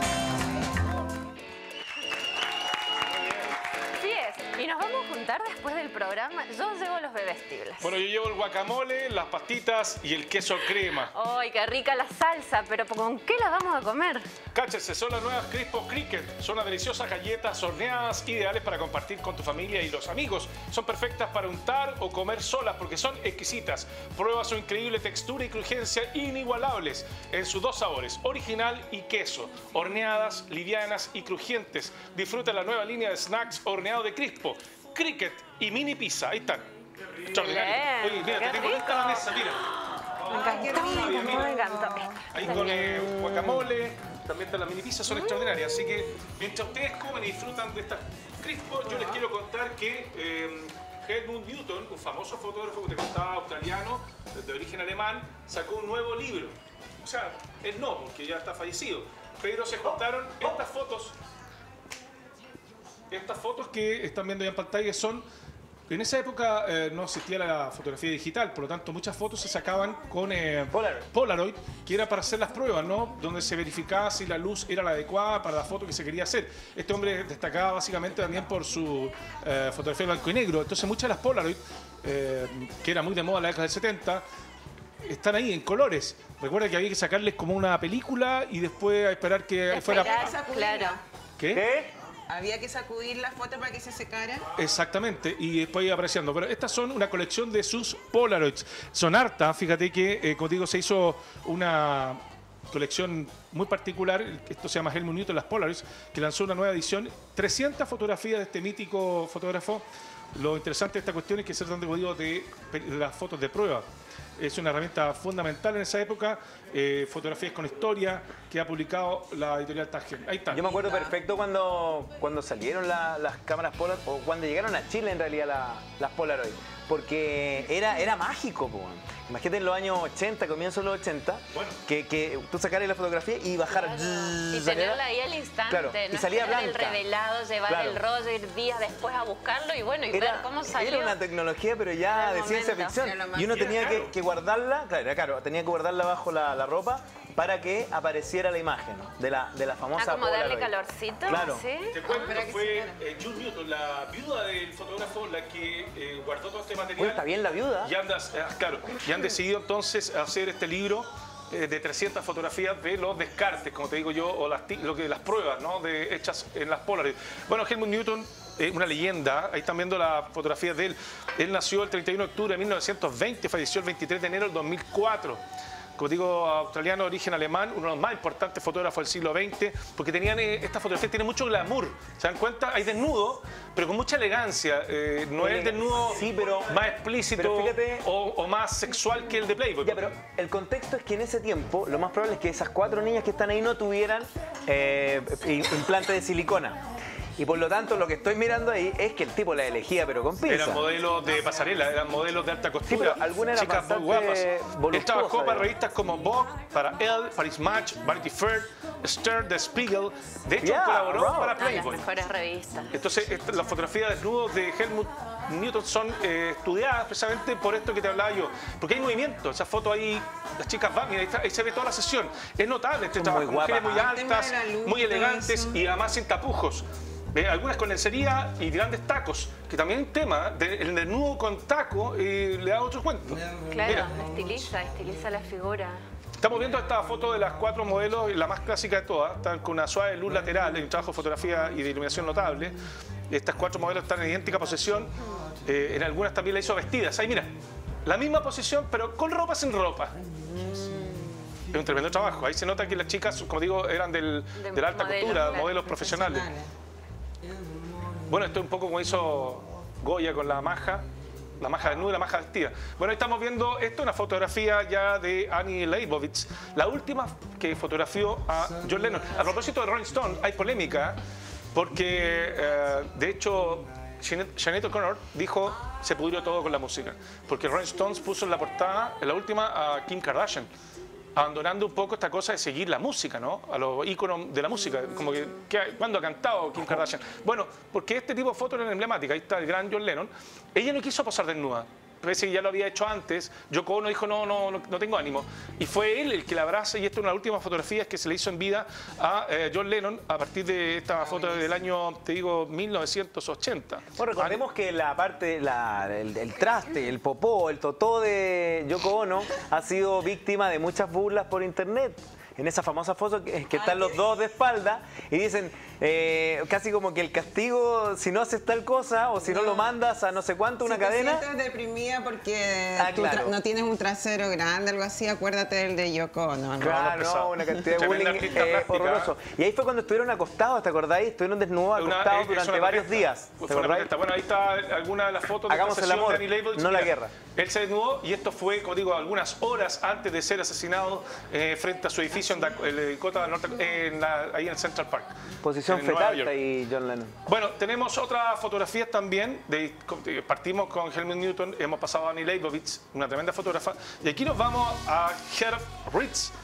Y nos vamos a juntar después del programa. Yo llevo los bebestibles. Bueno, yo llevo el guacamole, las pastitas y el queso crema. ¡Ay, qué rica la salsa! Pero ¿con qué la vamos a comer? Cáchese, son las nuevas Crispo Cricket. Son unas deliciosas galletas horneadas, ideales para compartir con tu familia y los amigos. Son perfectas para untar o comer solas porque son exquisitas. Prueba su increíble textura y crujencia inigualables en sus dos sabores, original y queso. Horneadas, livianas y crujientes. Disfruta la nueva línea de snacks horneado de Crispo, Cricket y mini pizza. Ahí están. Extraordinario. Oye, mira, te tengo lista la mesa, mira. Me encantó, me encantó, me encantó. Ahí con eh, guacamole, también está la mini pizza, son extraordinarias. Así que mientras ustedes comen y disfrutan de estas Crispo, yo les quiero contar que eh, Helmut Newton, un famoso fotógrafo que te contaba, australiano, de origen alemán, sacó un nuevo libro. O sea, él no, porque ya está fallecido. Pero se juntaron estas fotos estas fotos que están viendo ya en pantalla son... En esa época eh, no existía la fotografía digital, por lo tanto muchas fotos se sacaban con eh, Polaroid. Polaroid, que era para hacer las pruebas, ¿no? Donde se verificaba si la luz era la adecuada para la foto que se quería hacer. Este hombre destacaba básicamente también por su eh, fotografía en blanco y negro. Entonces muchas de las Polaroid, eh, que era muy de moda en la década del setenta, están ahí en colores. Recuerda que había que sacarles como una película y después esperar que Esperar, fuera... claro. ¿Qué? ¿Qué? Había que sacudir la foto para que se secara. Exactamente, y después iba apareciendo. Pero estas son una colección de sus Polaroids. Son hartas, fíjate que, eh, como te digo, se hizo una colección muy particular. Esto se llama Helmut Newton, las Polaroids, que lanzó una nueva edición. trescientas fotografías de este mítico fotógrafo. Lo interesante de esta cuestión es que se trata, como digo, de las fotos de prueba. Es una herramienta fundamental en esa época. Eh, fotografías con historia que ha publicado la editorial Tagen. Ahí está. Yo me acuerdo perfecto cuando, cuando salieron la, las cámaras Polaroid, o cuando llegaron a Chile en realidad la, las Polaroid, porque era, era mágico, po. Imagínate en los años ochenta, comienzos de los ochenta, bueno. que, que tú sacaras la fotografía y bajar... Claro. Y tenerla ahí al instante, claro. no y salía esperar blanca. el revelado, llevar Claro. el rollo, ir días después a buscarlo y bueno, y Era, ver cómo salió. era una tecnología, pero ya de ciencia ficción. Y uno tenía que, que guardarla, claro, era caro, tenía que guardarla bajo la, la ropa para que apareciera la imagen de la, de la famosa Ah, como darle Polaroid. calorcito, Claro. ¿sí? Te cuento, fue eh, Jules Newton, la viuda del fotógrafo, la que eh, guardó todo este material. Uy, está bien la viuda. Y, anda, eh, claro, y han decidido entonces hacer este libro eh, de trescientas fotografías de los descartes, como te digo yo, o las, lo que, las pruebas, ¿no? de, hechas en las Polaroid. Bueno, Helmut Newton, eh, una leyenda, ahí están viendo las fotografías de él. Él nació el treinta y uno de octubre de mil novecientos veinte, falleció el veintitrés de enero del dos mil cuatro. Como digo, australiano de origen alemán, uno de los más importantes fotógrafos del siglo veinte, porque tenían, eh, estas fotografías tienen mucho glamour. ¿Se dan cuenta? Hay desnudo, pero con mucha elegancia. Eh, no es el desnudo sí, pero, más explícito pero fíjate, o, o más sexual que el de Playboy. Ya, pero el contexto es que en ese tiempo lo más probable es que esas cuatro niñas que están ahí no tuvieran eh, implante de silicona. Y por lo tanto, lo que estoy mirando ahí es que el tipo la elegía, pero con pinza. Eran modelos de pasarela, eran modelos de alta costura. Sí, pero algunas eran chicas muy bastante guapas. Él voluptuosas, trabajó para digamos. revistas como Vogue, para Elle, Paris Match, Vanity Fair, Stern, The Spiegel. De hecho, Yeah, colaboró wow. para Ah, las Playboy. mejores revistas. Entonces, esta- las fotografías de desnudos de Helmut Newton son eh, estudiadas precisamente por esto que te hablaba yo. Porque hay movimiento. Esa foto ahí, las chicas van, mira, ahí, está- ahí se ve toda la sesión. Es notable este Son trabajo. muy Mujeres guapas. muy El tema altas, de la luz, muy todo elegantes eso. y además sin tapujos. Eh, algunas con lencería y grandes tacos, que también es un tema. De, el desnudo con taco eh, le da otro cuento. Claro, Mira, estiliza, estiliza la figura. estamos viendo esta foto de las cuatro modelos, la más clásica de todas. Están con una suave luz lateral, hay un trabajo de fotografía y de iluminación notable. Estas cuatro modelos están en idéntica posición. Eh, en algunas también la hizo vestidas. Ahí mira, la misma posición, pero con ropa sin ropa. Es un tremendo trabajo. Ahí se nota que las chicas, como digo, eran del, De de la alta modelos, costura, claro, modelos profesionales. Bueno, esto es un poco como hizo Goya con la maja, la maja desnuda y la maja vestida. Bueno, ahí estamos viendo esto, una fotografía ya de Annie Leibovitz, la última que fotografió a John Lennon. A propósito de Rolling Stone, hay polémica porque, eh, de hecho, Sinead Sinead O'Connor dijo se pudrió todo con la música, porque Rolling Stones puso en la portada, en la última, a Kim Kardashian, abandonando un poco esta cosa de seguir la música, ¿no? A los íconos de la música, como que, que ¿cuándo ha cantado Kim Kardashian? Bueno, porque este tipo de fotos eran emblemáticas, ahí está el gran John Lennon, ella no quiso posar desnuda, parece que ya lo había hecho antes, Yoko Ono dijo no, no, no, no tengo ánimo, y fue él el que la abraza, y esta es una de las últimas fotografías que se le hizo en vida a eh, John Lennon a partir de esta foto del año, te digo, mil novecientos ochenta. Bueno, recordemos que la parte, la, el, el traste, el popó, el totó de Yoko Ono ha sido víctima de muchas burlas por internet. En esa famosa foto que, que están los dos de espalda y dicen eh, casi como que el castigo, si no haces tal cosa o si no, no lo mandas a no sé cuánto, una si cadena. Si te sientes deprimida porque ah, tú claro. no tienes un trasero grande, algo así, acuérdate del de Yoko Ono. ¿no? Claro, no, una cantidad de bullying eh, horroroso. Y ahí fue cuando estuvieron acostados, ¿te acordáis? Estuvieron desnudos, acostados una, durante varios días. ¿Te bueno, ahí está alguna de las fotos de Hagamos esta el amor, de Annie Leibovitz. no la guerra. Él se desnudó y esto fue, como digo, algunas horas antes de ser asesinado eh, frente a su edificio en Dakota del Norte, en la, ahí en el Central Park. Posición fetal ahí John Lennon. Bueno, tenemos otras fotografías también. De, partimos con Helmut Newton, hemos pasado a Annie Leibovitz, una tremenda fotógrafa. Y aquí nos vamos a Herb Ritts.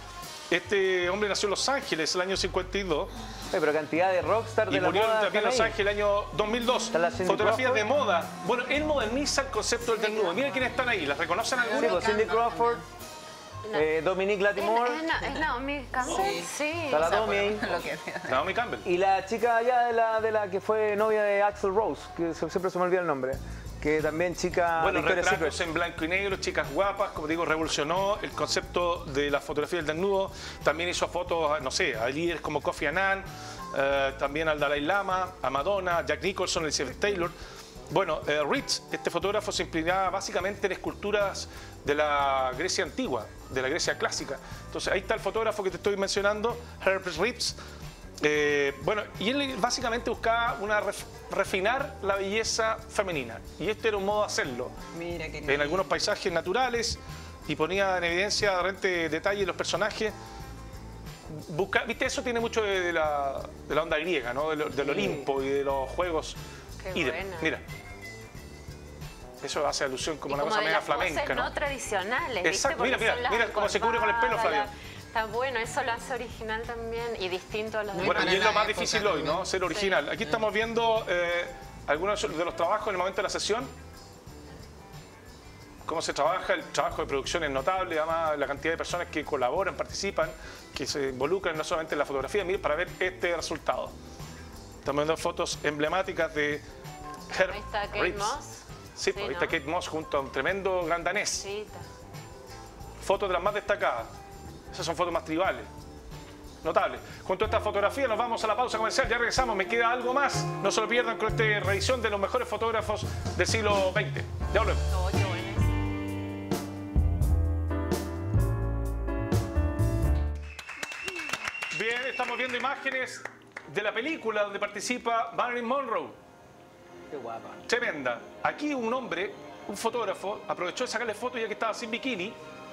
Este hombre nació en Los Ángeles el año cincuenta y dos. Oye, pero cantidad de rockstar de y la murió moda también en Los están ahí. Ángeles el año dos mil dos. Está la Cindy Fotografías Crawford. de moda. Bueno, él moderniza el concepto del desnudo. Miren quiénes están ahí. ¿Las reconocen algunos? Sí, pues Cindy Crawford, No. eh, Dominique Latimore. ¿Es, es, es Naomi Campbell? Sí. Está la Domi ahí. Naomi Campbell. Y la chica allá de la, de la que fue novia de Axl Rose, que se- siempre se me olvida el nombre. Que también chica Bueno, Victoria's retratos Secret. en blanco y negro, chicas guapas, como digo, revolucionó el concepto de la fotografía del desnudo. También hizo fotos, no sé, a líderes como Kofi Annan, eh, también al Dalai Lama, a Madonna, Jack Nicholson, Elizabeth Taylor. Bueno, eh, Ritz, este fotógrafo, se inspiraba básicamente en esculturas de la Grecia antigua, de la Grecia clásica. Entonces ahí está el fotógrafo que te estoy mencionando, Herbert Ritz. Eh, bueno, y él básicamente buscaba una ref- refinar la belleza femenina. Y este era un modo de hacerlo. Mira qué En lindo. algunos paisajes naturales y ponía en evidencia de repente detalles de los personajes. Busca, ¿viste? Eso tiene mucho de, de la, de la onda griega, ¿no? Del, del Olimpo y de los juegos. Qué Idem. buena. Mira. Eso hace alusión como Y una como cosa de media las poses flamenca, ¿no? no tradicionales, ¿viste? Exacto, Porque mira, mira, son las mira cómo se cubre con el pelo, encorvadas, Flavia. la- Está bueno, eso lo hace original también y distinto a los Bueno, demás. y es lo más difícil hoy, ¿no? Ser original. Aquí estamos viendo eh, algunos de los trabajos en el momento de la sesión. Cómo se trabaja, el trabajo de producción es notable, además la cantidad de personas que colaboran, participan, que se involucran no solamente en la fotografía, miren, para ver este resultado. Estamos viendo fotos emblemáticas de Herb Ahí está Kate Ritz. Moss. Sí, pues ahí está ¿no? Kate Moss junto a un tremendo gran danés. Sí, está. Fotos de las más destacadas. Esas son fotos más tribales. Notables. Con toda esta fotografía nos vamos a la pausa comercial. Ya regresamos. Me queda algo más. No se lo pierdan con esta revisión de los mejores fotógrafos del siglo veinte. Ya volvemos. Oh, qué bueno. Bien, estamos viendo imágenes de la película donde participa Marilyn Monroe. Qué guapa. Tremenda. Aquí un hombre, un fotógrafo, aprovechó de sacarle fotos ya que estaba sin bikini.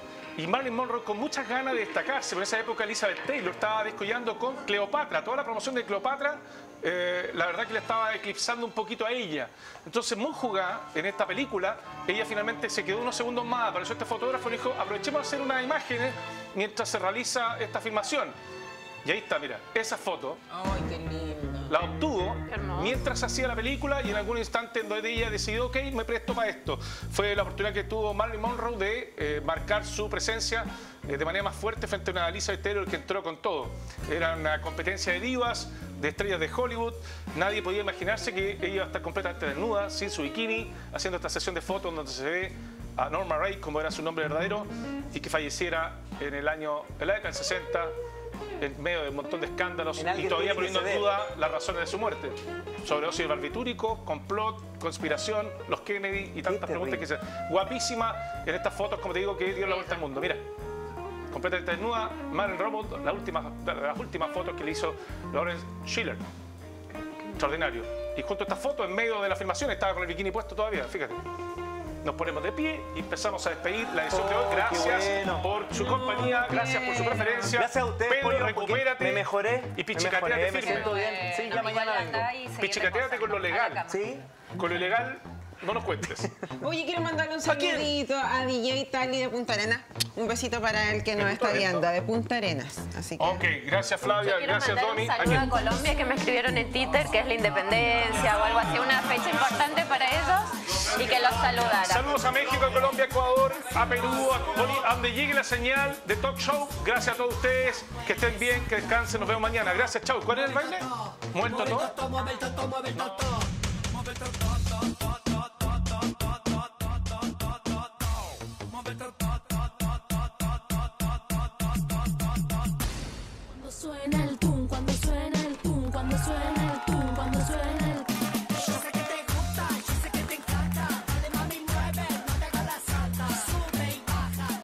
Y Marilyn Monroe con muchas ganas de destacarse. En esa época Elizabeth Taylor estaba descollando con Cleopatra. Toda la promoción de Cleopatra, eh, la verdad que le estaba eclipsando un poquito a ella. Entonces, muy jugada en esta película, ella finalmente se quedó unos segundos más. Apareció este fotógrafo y le dijo, aprovechemos de hacer unas imágenes mientras se realiza esta filmación. Y ahí está, mira, esa foto. Ay, qué lindo. La obtuvo Qué hermoso. mientras hacía la película y en algún instante en donde ella decidió, ok, me presto para esto. Fue la oportunidad que tuvo Marilyn Monroe de eh, marcar su presencia eh, de manera más fuerte frente a una Elizabeth Taylor que entró con todo. Era una competencia de divas, de estrellas de Hollywood. Nadie podía imaginarse que ella iba a estar completamente desnuda, sin su bikini, haciendo esta sesión de fotos donde se ve a Norma Rae, como era su nombre verdadero, y que falleciera en el año, en la década del sesenta, en medio de un montón de escándalos En y alguien todavía tiene que poniendo en ceder. duda las razones de su muerte. Sobredosis barbitúrico, complot, conspiración, los Kennedy y tantas preguntas que se... Guapísima en estas fotos, como te digo, que dio la vuelta al mundo. Mira, completamente desnuda, Marilyn Monroe, la última, las últimas fotos que le hizo Lawrence Schiller. Extraordinario. Y junto a esta foto, en medio de la filmación, estaba con el bikini puesto todavía, fíjate. Nos ponemos de pie y empezamos a despedir la edición de hoy. Oh, qué Gracias bueno. por su compañía, gracias por su preferencia. Gracias a ustedes, Pedro, Pollo, porque recupérate. me mejoré. Y me pichicateate mejoré, me firme. siento bien. Sí, ya mañana vengo. Pichicateate con lo legal. ¿Sí? Con lo ilegal, no nos cuentes. Oye, quiero mandarle un ¿A quién? saludito a D J Tali de Punta Arenas. Un besito para el que nos está viendo, de Punta Arenas. Así que... Ok, gracias Flavia, Yo quiero gracias mandar Domi. un ¿A saludo a quién? Colombia que me escribieron en Twitter que es la independencia o algo así, una fecha importante para ellos y que los saludara. Saludos a México, a Colombia, a Ecuador, a Perú, a, Boli- a donde llegue la señal de Talk Show. Gracias a todos ustedes, que estén bien, que descansen, nos vemos mañana. Gracias, chao. ¿Cuál es el baile? ¿Muerto todo? Mueve el toto, mueve el toto. Mueve el toto, toto, toto, toto, toto, toto, toto. Mueve el toto.